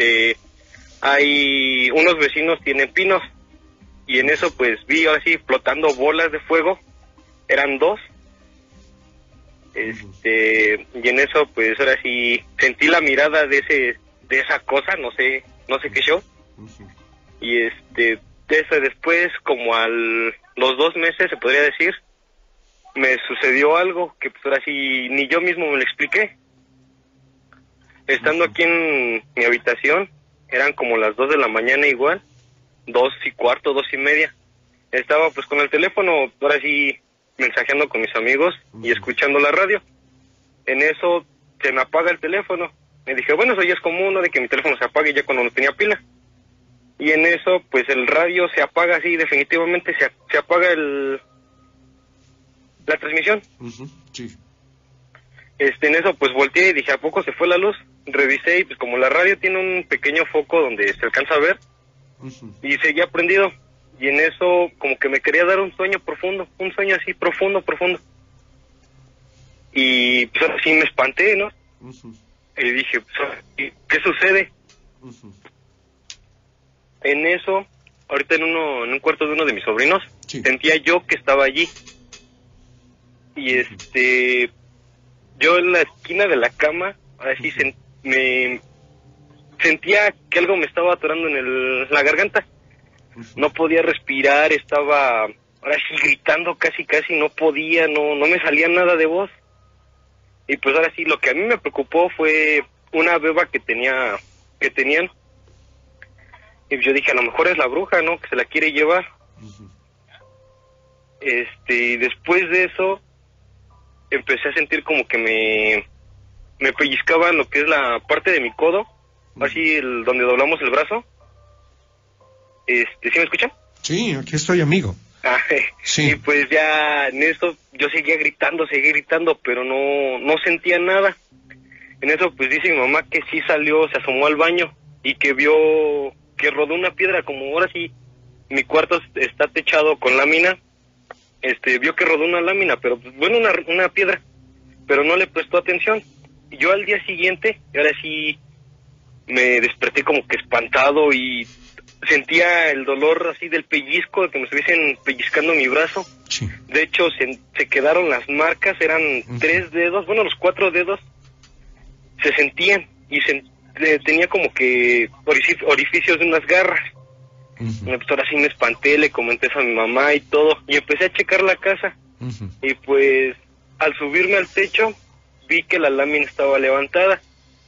hay unos vecinos tienen pinos y en eso pues vi ahora sí flotando bolas de fuego. Eran 2. Y en eso pues ahora sí sentí la mirada de esa cosa, no sé qué show. Y de eso después, como los 2 meses se podría decir, me sucedió algo que pues ahora sí ni yo mismo me lo expliqué. Estando aquí en mi habitación, eran como las 2 de la mañana igual, 2:15, 2:30. Estaba pues con el teléfono, ahora sí mensajeando con mis amigos y escuchando la radio. En eso se me apaga el teléfono. Me dije, bueno, eso ya es común, ¿no? De que mi teléfono se apague ya cuando no tenía pila. Y en eso, pues el radio se apaga así, definitivamente se apaga la transmisión. Sí. En eso, pues volteé y dije, ¿a poco se fue la luz? Revisé y pues como la radio tiene un pequeño foco donde se alcanza a ver, y seguía prendido. Y en eso, como que me quería dar un sueño profundo, un sueño así profundo. Y pues así me espanté, ¿no? Y dije, pues, ¿qué sucede? En eso, ahorita en un cuarto de uno de mis sobrinos, Sí. sentía yo que estaba allí. Y yo en la esquina de la cama, así me sentía que algo me estaba atorando en la garganta. No podía respirar, estaba ahora sí gritando casi, no podía, no me salía nada de voz. Y pues ahora sí, lo que a mí me preocupó fue una beba que tenían. Y yo dije, a lo mejor es la bruja, ¿no? Que se la quiere llevar. Y después de eso, empecé a sentir como que me pellizcaban lo que es la parte de mi codo, así donde doblamos el brazo. ¿Sí me escuchan? Sí, aquí estoy, amigo. Sí. Y pues ya en eso yo seguía gritando, pero no sentía nada. En eso pues dice mi mamá que sí salió, se asomó al baño y que vio que rodó una piedra, como ahora sí mi cuarto está techado con lámina, vio que rodó una lámina, pero pues, bueno, una piedra, pero no le prestó atención. Y yo al día siguiente, ahora sí me desperté como que espantado y sentía el dolor así del pellizco, de que me estuviesen pellizcando mi brazo. Sí. De hecho, se quedaron las marcas, eran 3 dedos, bueno, los 4 dedos se sentían y tenía como que orificios de unas garras. Pues ahora sí me espanté, le comenté eso a mi mamá y todo, y empecé a checar la casa. Y pues al subirme al techo vi que la lámina estaba levantada.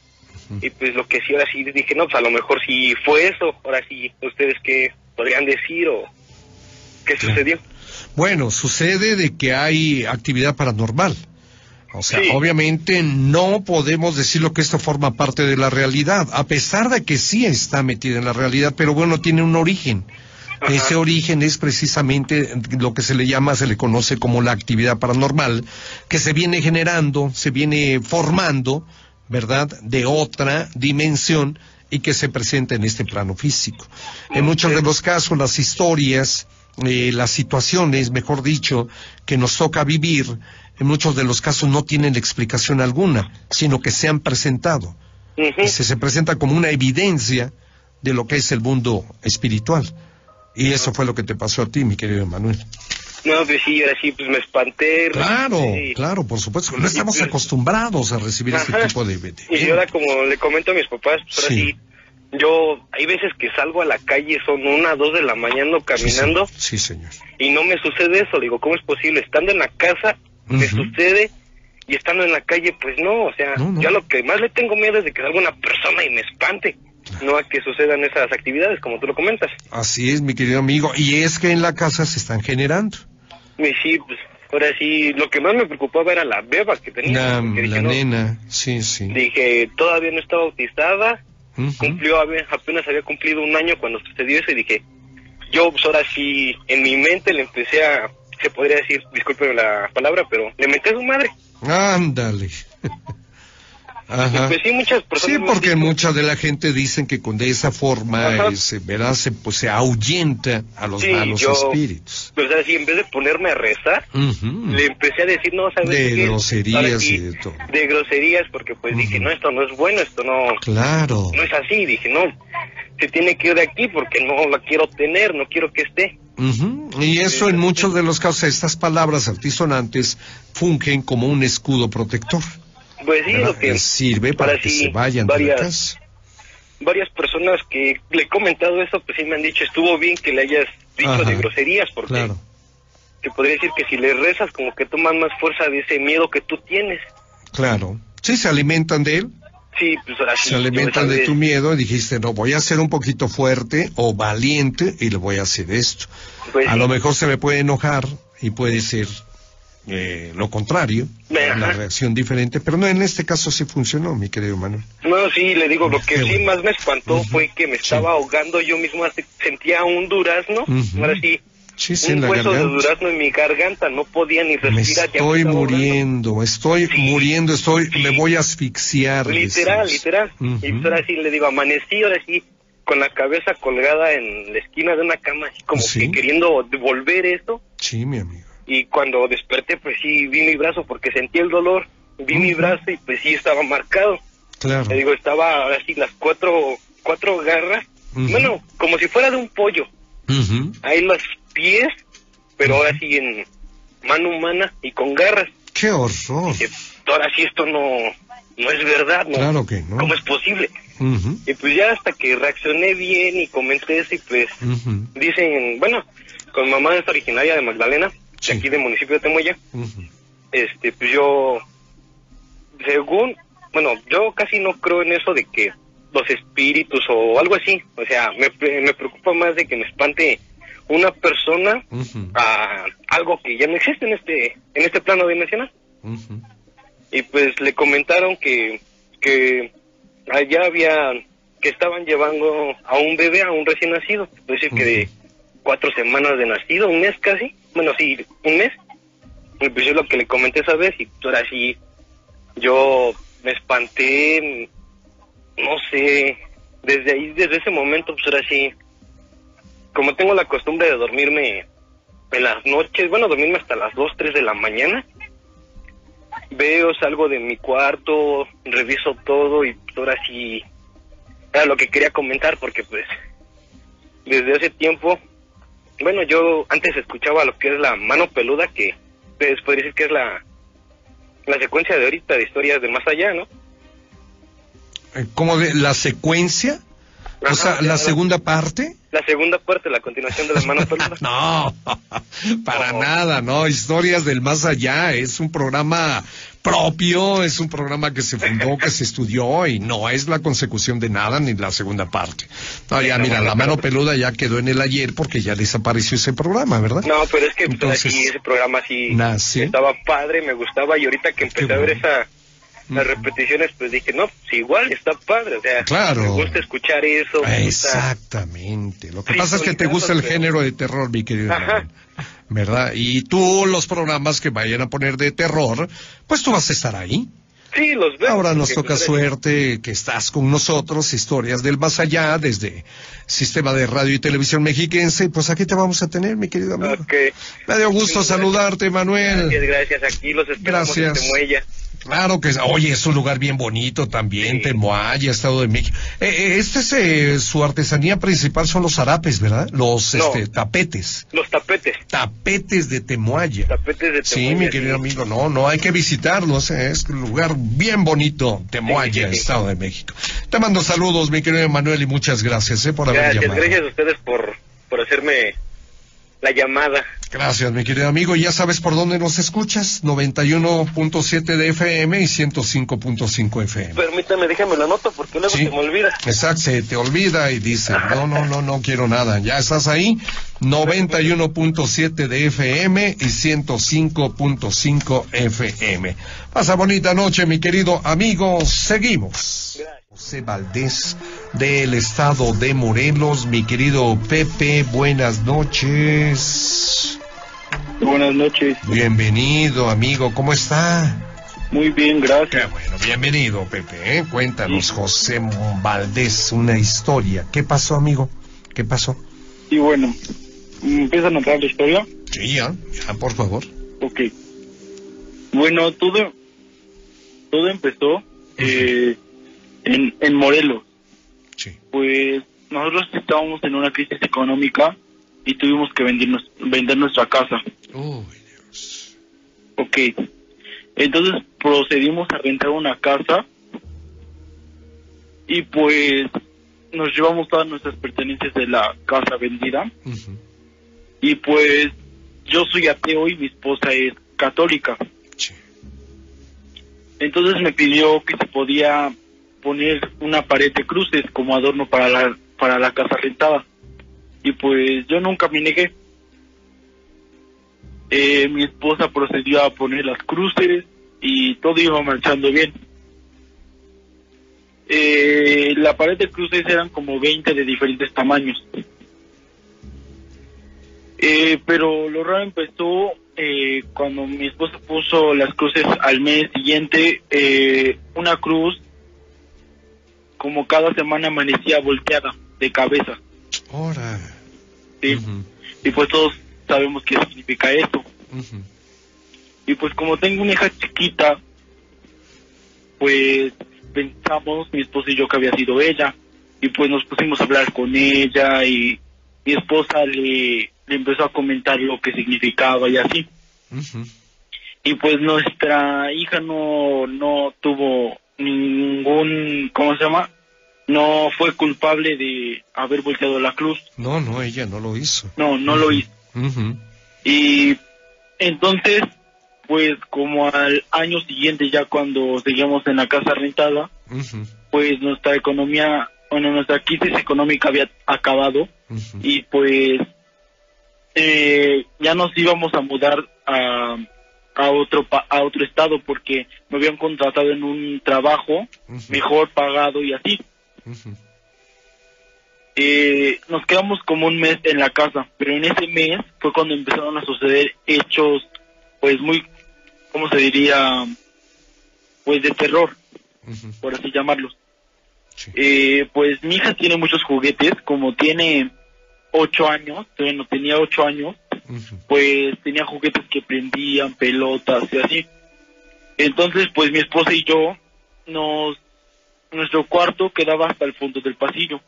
Y pues lo que sí, ahora sí dije, no, pues a lo mejor sí fue eso. Ahora sí, ¿ustedes qué podrían decir o qué sucedió? Bueno, sucede de que hay actividad paranormal. O sea, sí, obviamente no podemos decirlo que esto forma parte de la realidad, a pesar de que sí está metida en la realidad, pero bueno, tiene un origen. Ajá. Ese origen es precisamente lo que se le conoce como la actividad paranormal, que se viene generando, se viene formando, ¿verdad?, de otra dimensión y que se presenta en este plano físico. En muchos de los casos, las historias, las situaciones, mejor dicho, que nos toca vivir, en muchos de los casos no tienen explicación alguna, sino que se han presentado. Y se presenta como una evidencia de lo que es el mundo espiritual. Y eso fue lo que te pasó a ti, mi querido Manuel. No, pues sí, ahora sí, pues me espanté. Claro, por supuesto. No estamos acostumbrados a recibir este tipo de... Y ahora, como le comento a mis papás, pues ahora sí, yo, hay veces que salgo a la calle, son 1, 2 de la mañana caminando. Sí, señor. Y no me sucede eso. Le digo, ¿cómo es posible? Estando en la casa, me sucede, y estando en la calle, pues no, o sea, yo lo que más le tengo miedo es de que salga una persona y me espante. No a que sucedan esas actividades, como tú lo comentas. Así es, mi querido amigo. Y es que en la casa se están generando. Sí, pues, ahora sí, lo que más me preocupaba era la beba que tenía. La nena, sí. Dije, todavía no está bautizada, apenas había cumplido 1 año cuando sucedió eso, y dije, yo pues ahora sí, en mi mente le empecé a, se podría decir, discúlpeme la palabra, pero le metí a su madre. Ándale. Ajá. Pues sí, muchas personas. Sí, porque mucha de la gente dicen que de esa forma se ahuyenta a los malos espíritus. Pues así, en vez de ponerme a rezar, le empecé a decir, no, ¿sabes qué? De groserías y de todo. De groserías, porque pues dije, no, esto no es bueno, esto no... Claro. No es así, dije, no, se tiene que ir de aquí porque no la quiero tener, no quiero que esté. Y eso en muchos de los casos, estas palabras altisonantes fungen como un escudo protector. Pues sí, lo que sirve para que se vayan de la casa. Varias personas que le he comentado eso, pues sí me han dicho, estuvo bien que le hayas dicho de groserías, porque te podría decir que si le rezas, como que toman más fuerza de ese miedo que tú tienes. Claro. Sí, se alimentan de él. Sí, pues ahora sí. Se alimentan de tu miedo y dijiste, no, voy a ser un poquito fuerte o valiente y le voy a hacer esto. Pues a lo mejor se me puede enojar y puede ser lo contrario, una reacción diferente, pero no, en este caso sí funcionó, mi querido Manuel. No, sí, le digo, lo que sí más me espantó fue que me estaba ahogando yo mismo, sentía un durazno, ahora sí, un hueso de durazno en mi garganta, no podía ni respirar. Estoy muriendo, me voy a asfixiar. Literal. Y pues ahora sí le digo, amanecí, ahora sí, con la cabeza colgada en la esquina de una cama, así como que queriendo devolver esto. Sí, mi amigo. Y cuando desperté, pues sí, vi mi brazo porque sentí el dolor, vi mi brazo y pues sí estaba marcado. Claro. Le digo, estaba ahora sí las cuatro garras, bueno, como si fuera de un pollo. Ahí los pies, pero ahora sí en mano humana y con garras. ¡Qué horror! Dije, ahora sí esto no es verdad, ¿no? Claro que no. ¿Cómo es posible? Y pues ya hasta que reaccioné bien y comenté eso y pues dicen, bueno, con mamá es originaria de Magdalena, de aquí del municipio de Temoya, pues yo, según, bueno, yo casi no creo en eso de que los espíritus o algo así, o sea, me preocupa más de que me espante una persona a algo que ya no existe en este plano dimensional. y pues le comentaron que allá que estaban llevando a un bebé, a un recién nacido, es decir, que de 4 semanas de nacido, un mes casi, bueno, sí, un mes. Y pues yo lo que le comenté esa vez, y pues ahora sí, yo me espanté, no sé, desde ese momento, pues ahora sí, como tengo la costumbre de dormirme en las noches, bueno, dormirme hasta las 2, 3 de la mañana, salgo de mi cuarto, reviso todo, y pues ahora sí, era lo que quería comentar, porque pues, desde hace tiempo, bueno, yo antes escuchaba lo que es la mano peluda, que pues podría decir que es la secuencia de ahorita de historias de más allá, ¿no? ¿Cómo de la secuencia? Ajá, o sea, la segunda parte. La segunda parte, la continuación de la mano peluda. No, para nada, no. Historias del más allá es un programa propio, es un programa que se fundó, que se estudió y no es la consecución de nada ni la segunda parte. No, ya mira, la mano peluda ya quedó en el ayer porque ya desapareció ese programa, ¿verdad? No, pero es que entonces, aquí ese programa sí nace. Estaba padre, me gustaba, y ahorita que empecé a ver las repeticiones, pues dije, no, pues igual está padre, o sea, claro. Me gusta escuchar eso. Exactamente. Lo que pasa es que te gusta el género de terror, mi querido hermano, ¿verdad? Y tú, los programas que vayan a poner de terror, pues tú vas a estar ahí. Sí, los veo. Ahora nos toca suerte que estás con nosotros, Historias del Más Allá, desde Sistema de Radio y Televisión Mexiquense, pues aquí te vamos a tener, mi querido amigo. Okay. Me dio gusto saludarte, Manuel. Gracias, aquí los esperamos en Temuella. Claro que, oye, es un lugar bien bonito también, Temuaya, Estado de México. Su artesanía principal son los zarapes, ¿verdad? Los tapetes. Los tapetes. Tapetes de Temuaya. Tapetes de Temuaya. Sí, mi querido amigo, no hay que visitarlos, es un lugar bien bonito, Temuaya, Estado de México. Te mando saludos, mi querido Manuel, y muchas gracias por haber llamado. Gracias a ustedes por hacerme la llamada. Gracias, mi querido amigo. Y ya sabes por dónde nos escuchas, 91.7 de FM y 105.5 FM. Permítame, déjame la nota porque luego se me olvida. Exacto, se te olvida y dice, no quiero nada. Ya estás ahí, 91.7 de FM y 105.5 FM. Pasa bonita noche, mi querido amigo. Seguimos. Gracias. José Valdés, del estado de Morelos. Mi querido Pepe, buenas noches. Buenas noches. Bienvenido, amigo, ¿cómo está? Muy bien, gracias. Qué bueno, bienvenido, Pepe, Cuéntanos, José Valdés, una historia. ¿Qué pasó, amigo? ¿Qué pasó? Y bueno, ¿empieza a notar la historia? Sí, ya, por favor. Ok. Bueno, todo empezó en Morelos. Sí. Pues nosotros estábamos en una crisis económica y tuvimos que vender nuestra casa. Uy, Dios. Ok. Entonces procedimos a rentar una casa y pues nos llevamos todas nuestras pertenencias de la casa vendida. Uh-huh. Y pues yo soy ateo y mi esposa es católica. Sí. Entonces me pidió que se podía poner una pared de cruces como adorno para la casa rentada. Y pues yo nunca me negué. Mi esposa procedió a poner las cruces y todo iba marchando bien. La pared de cruces eran como 20 de diferentes tamaños. Pero lo raro empezó cuando mi esposa puso las cruces al mes siguiente. Una cruz, como cada semana, amanecía volteada de cabeza. Ahora. Sí. Uh-huh. Y pues todos sabemos qué significa eso. Uh-huh. Y pues como tengo una hija chiquita, pues pensamos, mi esposa y yo, que había sido ella. Y pues nos pusimos a hablar con ella y mi esposa le empezó a comentar lo que significaba y así. Uh-huh. Y pues nuestra hija no tuvo ningún, ¿cómo se llama? No fue culpable de haber volteado la cruz. No, ella no lo hizo. No lo hizo. Uh-huh. Y entonces, pues como al año siguiente, ya cuando seguíamos en la casa rentada, Uh-huh. pues nuestra crisis económica había acabado. Uh-huh. Y pues ya nos íbamos a mudar a a otro estado porque me habían contratado en un trabajo mejor pagado y así. Nos quedamos como un mes en la casa, pero en ese mes fue cuando empezaron a suceder hechos, pues muy, ¿cómo se diría? Pues de terror, por así llamarlos. Sí. Pues mi hija tiene muchos juguetes, como tiene 8 años, bueno, tenía 8 años, pues tenía juguetes que prendían, pelotas y así. Entonces, pues mi esposa y yo, nuestro cuarto quedaba hasta el fondo del pasillo.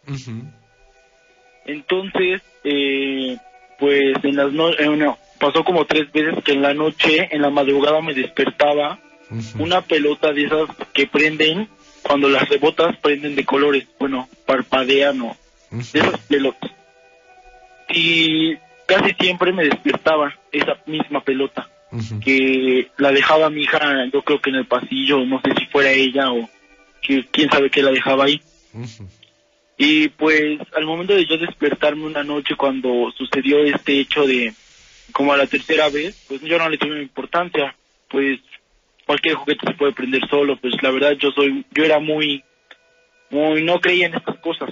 Entonces, pues pasó como 3 veces que en la noche, en la madrugada me despertaba una pelota de esas que prenden, cuando las rebotas prenden de colores, bueno, parpadean o de esas pelotas. Y casi siempre me despertaba esa misma pelota, que la dejaba mi hija, yo creo que en el pasillo, no sé si fuera ella o que quién sabe qué la dejaba ahí. Y pues al momento de yo despertarme una noche cuando sucedió este hecho de como a la tercera vez, pues yo no le tuve importancia, pues cualquier juguete se puede prender solo, pues la verdad yo era muy no creía en estas cosas.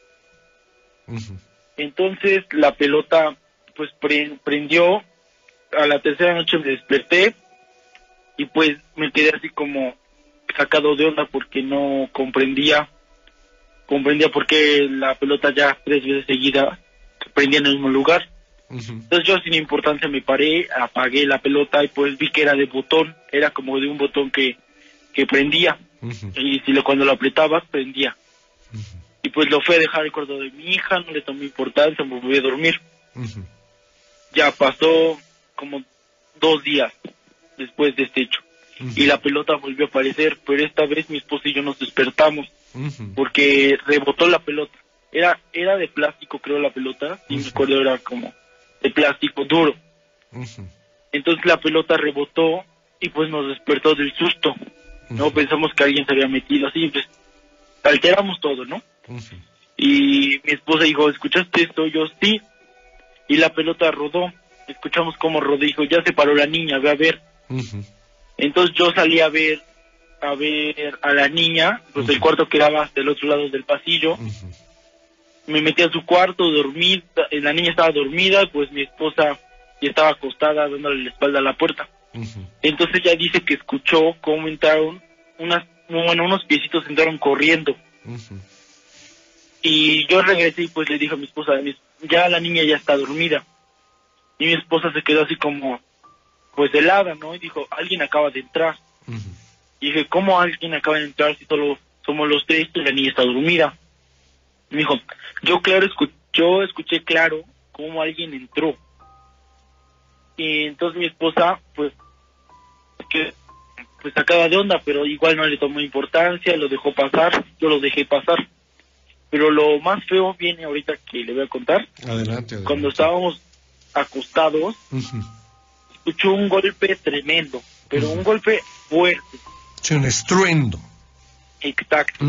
Entonces la pelota pues prendió, a la tercera noche me desperté y pues me quedé así como sacado de onda porque no comprendía por qué la pelota ya 3 veces seguida prendía en el mismo lugar. Entonces yo sin importancia me paré, apagué la pelota y pues vi que era de botón, era como de un botón que prendía, y cuando lo apretabas prendía. Y pues lo fui a dejar al cuarto de mi hija, no le tomé importancia, me volví a dormir. Ya pasó como 2 días después de este hecho, y la pelota volvió a aparecer, pero esta vez mi esposa y yo nos despertamos, porque rebotó la pelota. Era de plástico, creo, la pelota, y me acuerdo era como de plástico duro. Entonces la pelota rebotó y pues nos despertó del susto. No pensamos que alguien se había metido así, pues alteramos todo, ¿no? Y mi esposa dijo, ¿escuchaste esto? Yo, sí. Y la pelota rodó, escuchamos cómo rodó, dijo, ya se paró la niña, ve a ver. Entonces yo salí a ver a la niña, pues el cuarto quedaba del otro lado del pasillo. Me metí a su cuarto, dormí, la niña estaba dormida, pues mi esposa ya estaba acostada dándole la espalda a la puerta. Entonces ella dice que escuchó cómo entraron unos piecitos entraron corriendo. Y yo regresé y pues le dije a mi esposa, ya la niña ya está dormida. Y mi esposa se quedó así como, pues helada, ¿no? Y dijo, alguien acaba de entrar. Y dije, ¿cómo alguien acaba de entrar si solo somos los 3 y la niña está dormida? Me dijo, yo escuché claro cómo alguien entró. Y entonces mi esposa, pues sacada de onda, pero igual no le tomó importancia, lo dejó pasar, yo lo dejé pasar. Pero lo más feo viene ahorita que le voy a contar. Adelante. Cuando estábamos acostados, escuchó un golpe tremendo, pero un golpe fuerte. Sí, un estruendo. Exacto.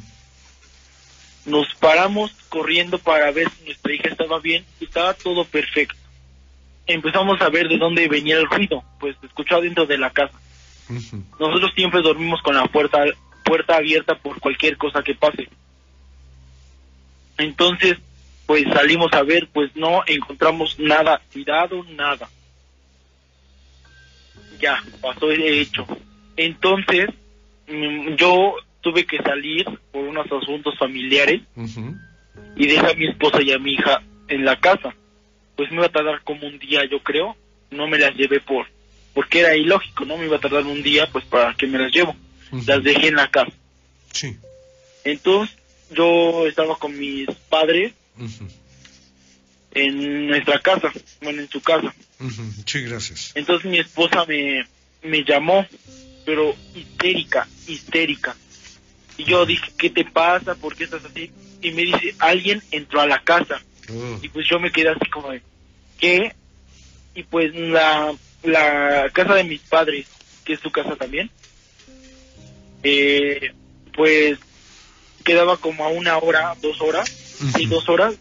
Nos paramos corriendo para ver si nuestra hija estaba bien, y estaba todo perfecto. Empezamos a ver de dónde venía el ruido, pues escuchado dentro de la casa. Nosotros siempre dormimos con la puerta abierta por cualquier cosa que pase. Entonces, pues salimos a ver, pues no encontramos nada tirado, nada. Ya, pasó el hecho. Entonces, yo tuve que salir por unos asuntos familiares y dejé a mi esposa y a mi hija en la casa. Pues me iba a tardar como un día, yo creo. No me las llevé porque era ilógico, ¿no? Me iba a tardar un día, pues para que me las llevo. Las dejé en la casa. Sí. Entonces, yo estaba con mis padres en nuestra casa, bueno, en su casa. Sí, gracias. Entonces mi esposa me llamó, pero histérica. Y yo dije, ¿qué te pasa? ¿Por qué estás así? Y me dice, alguien entró a la casa. Y pues yo me quedé así como de, ¿qué? Y pues la casa de mis padres, que es su casa también, pues quedaba como a 1 hora, 2 horas, y 2 horas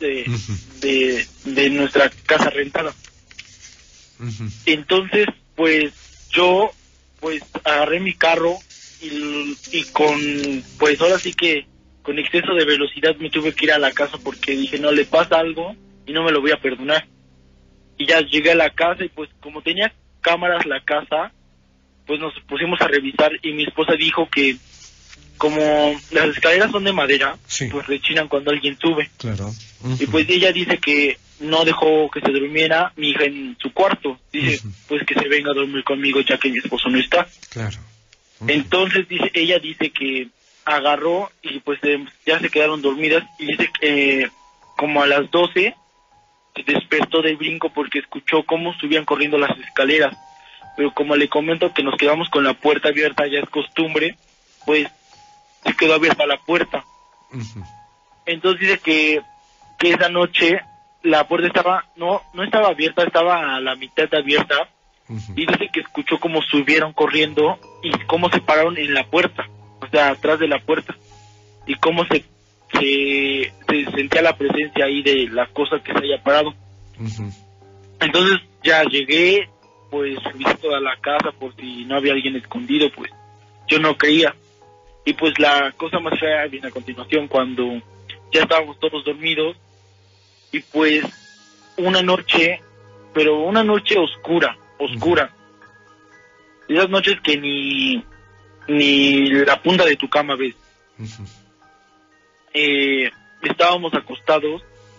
de nuestra casa rentada. Entonces, pues yo pues agarré mi carro y con, pues ahora sí que con exceso de velocidad me tuve que ir a la casa porque dije, no, le pasa algo y no me lo voy a perdonar. Y ya llegué a la casa y pues como tenía cámaras la casa, pues nos pusimos a revisar y mi esposa dijo que como las escaleras son de madera, Sí. pues rechinan cuando alguien sube. Claro. Y pues ella dice que no dejó que se durmiera mi hija en su cuarto. Dice, pues que se venga a dormir conmigo ya que mi esposo no está. Claro. Entonces ella dice que agarró y pues ya se quedaron dormidas y dice que como a las 12 se despertó de brinco porque escuchó cómo subían corriendo las escaleras. Pero como le comento que nos quedamos con la puerta abierta, ya es costumbre, pues se quedó abierta la puerta. Entonces dice que esa noche la puerta estaba, no estaba abierta, estaba a la mitad abierta, y dice que escuchó cómo subieron corriendo y cómo se pararon en la puerta, o sea, atrás de la puerta, y cómo se sentía la presencia ahí de la cosa que se haya parado. Entonces ya llegué, pues revisé toda la casa por si no había alguien escondido, pues yo no creía. Y pues la cosa más fea viene a continuación, cuando ya estábamos todos dormidos y pues una noche, pero una noche oscura. Esas noches que ni la punta de tu cama ves. Estábamos acostados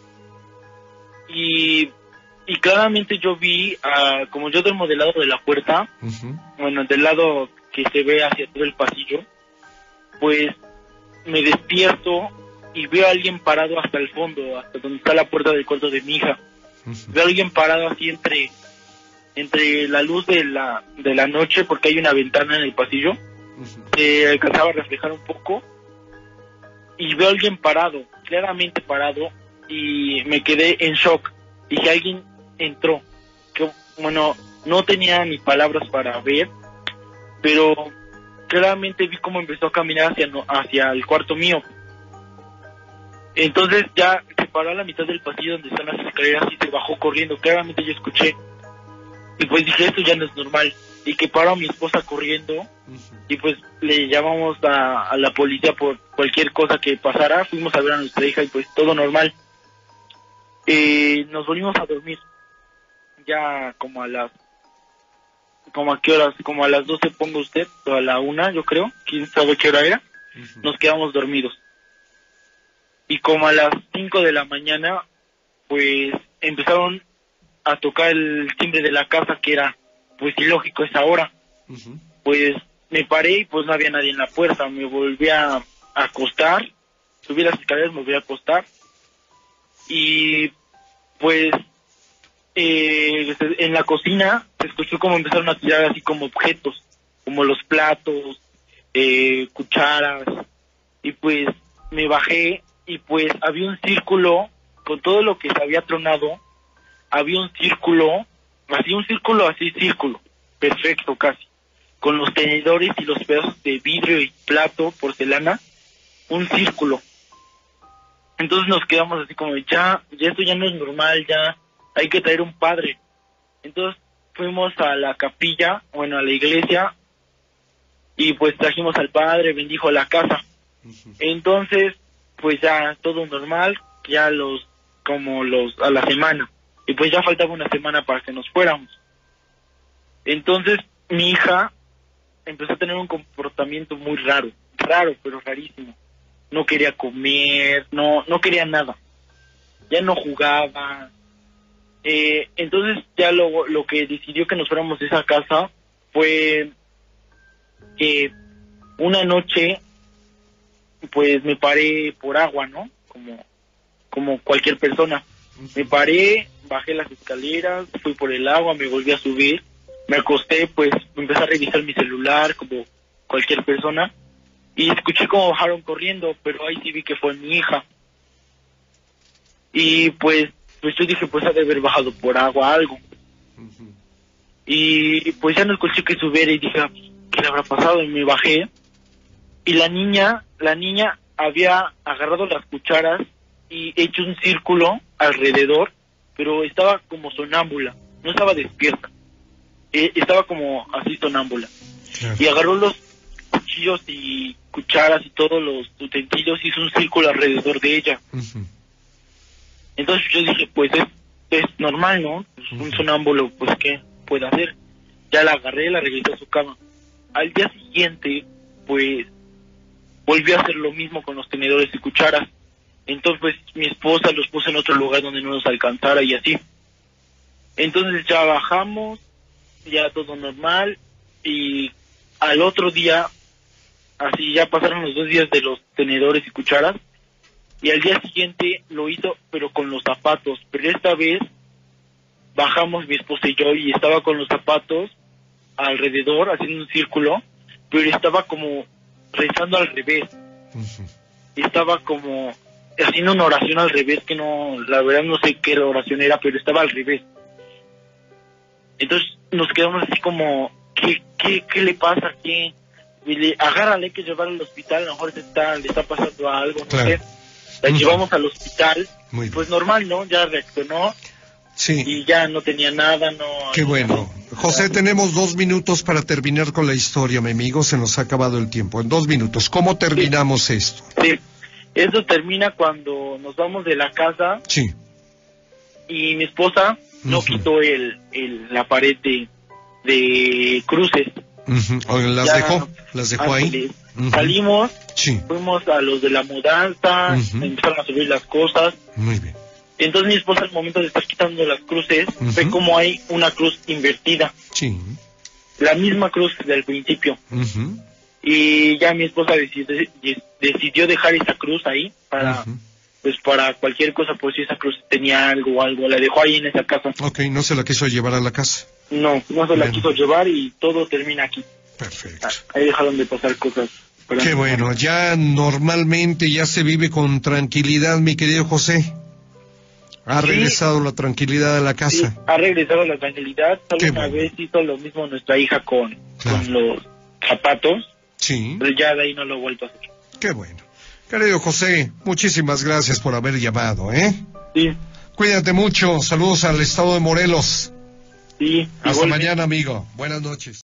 y claramente yo vi, como yo duermo del lado de la puerta, bueno, del lado que se ve hacia todo el pasillo, pues me despierto y veo a alguien parado hasta el fondo, hasta donde está la puerta del cuarto de mi hija. Veo a alguien parado así entre la luz de la noche, porque hay una ventana en el pasillo, se alcanzaba a reflejar un poco, y veo a alguien parado, claramente parado, y me quedé en shock. Dije, alguien entró, que bueno, no tenía ni palabras para ver, pero claramente vi cómo empezó a caminar hacia el cuarto mío. Entonces ya se paró a la mitad del pasillo donde están las escaleras y se bajó corriendo. Claramente yo escuché. Y pues dije, esto ya no es normal. Y que paró a mi esposa corriendo. Y pues le llamamos a la policía por cualquier cosa que pasara. Fuimos a ver a nuestra hija y pues todo normal. Nos volvimos a dormir. Ya como a qué horas, como a las 12 pongo usted, o a la 1 yo creo, quién sabe qué hora era, nos quedamos dormidos. Y como a las 5 de la mañana, pues empezaron a tocar el timbre de la casa, que era pues ilógico esa hora. Pues me paré y pues no había nadie en la puerta, me volví a acostar, subí las escaleras, me volví a acostar, y pues en la cocina se escuchó como empezaron a tirar así como objetos, como los platos, cucharas, y pues me bajé y pues había un círculo, con todo lo que se había tronado, había un círculo, perfecto casi, con los tenedores y los pedazos de vidrio y plato, porcelana, un círculo. Entonces nos quedamos así como, ya esto ya no es normal, ya hay que traer un padre. Entonces fuimos a la capilla, bueno, a la iglesia, y pues trajimos al padre, bendijo la casa. Entonces, pues ya todo normal, ya a la semana. Y pues ya faltaba una semana para que nos fuéramos. Entonces mi hija empezó a tener un comportamiento muy raro, pero rarísimo. No quería comer, no quería nada. Ya no jugaba. Entonces ya lo que decidió que nos fuéramos de esa casa fue que una noche pues me paré por agua, ¿no? Como cualquier persona. Me paré, bajé las escaleras, fui por el agua, me volví a subir, me acosté, pues empecé a revisar mi celular como cualquier persona y escuché cómo bajaron corriendo, pero ahí sí vi que fue mi hija. Y pues yo dije, pues ha de haber bajado por agua algo. Y pues ya no escuché que subiera y dije, ¿qué le habrá pasado? Y me bajé y la niña había agarrado las cucharas y hecho un círculo alrededor, pero estaba como sonámbula, no estaba despierta. estaba como así sonámbula. Claro. Y agarró los cuchillos y cucharas y todos los utensilios, hizo un círculo alrededor de ella. Entonces yo dije, pues es normal, ¿no? Pues un sonámbulo, pues ¿qué puede hacer? Ya la agarré, la regresé a su cama. Al día siguiente, pues volvió a hacer lo mismo con los tenedores y cucharas. Entonces pues mi esposa los puso en otro lugar donde no nos alcanzara y así. Entonces ya bajamos, ya todo normal, y al otro día, así ya pasaron los 2 días de los tenedores y cucharas, y al día siguiente lo hizo, pero con los zapatos. Pero esta vez bajamos mi esposa y yo, y estaba con los zapatos alrededor, haciendo un círculo, pero estaba como rezando al revés. Estaba como haciendo una oración al revés, que no, la verdad no sé qué oración era, pero estaba al revés. Entonces nos quedamos así como, ¿qué le pasa? ¿Qué? Agárrale, hay que llevarla al hospital, a lo mejor le está pasando algo, no claro. sé. La llevamos al hospital, Muy pues normal, ¿no? Ya reaccionó, Sí. y ya no tenía nada, no... Qué bueno. José, tenemos 2 minutos para terminar con la historia, mi amigo. Se nos ha acabado el tiempo. En 2 minutos, ¿cómo terminamos esto? Sí, eso termina cuando nos vamos de la casa Sí. y mi esposa no quitó la pared de cruces. ¿Las Ya, dejó ahí? ángeles. Salimos, Sí. fuimos a los de la mudanza, empezaron a subir las cosas. Muy bien. Entonces mi esposa, al momento de estar quitando las cruces, ve como hay una cruz invertida, Sí. la misma cruz del principio. Y ya mi esposa decidió dejar esa cruz ahí para pues para cualquier cosa, por si esa cruz tenía algo, la dejó ahí en esa casa. Ok, no se la quiso llevar a la casa. No se la quiso llevar, y todo termina aquí. Perfecto. Ahí dejaron de pasar cosas. Qué bueno, ya normalmente ya se vive con tranquilidad, mi querido José. Ha regresado la tranquilidad a la casa. Sí, ha regresado la tranquilidad. Qué Una bueno. vez hizo lo mismo nuestra hija con los zapatos, Sí. pero ya de ahí no lo he vuelto a hacer. Qué bueno. Querido José, muchísimas gracias por haber llamado, ¿eh? Sí. Cuídate mucho, saludos al estado de Morelos. Sí. Hasta igualmente. mañana, amigo. Buenas noches.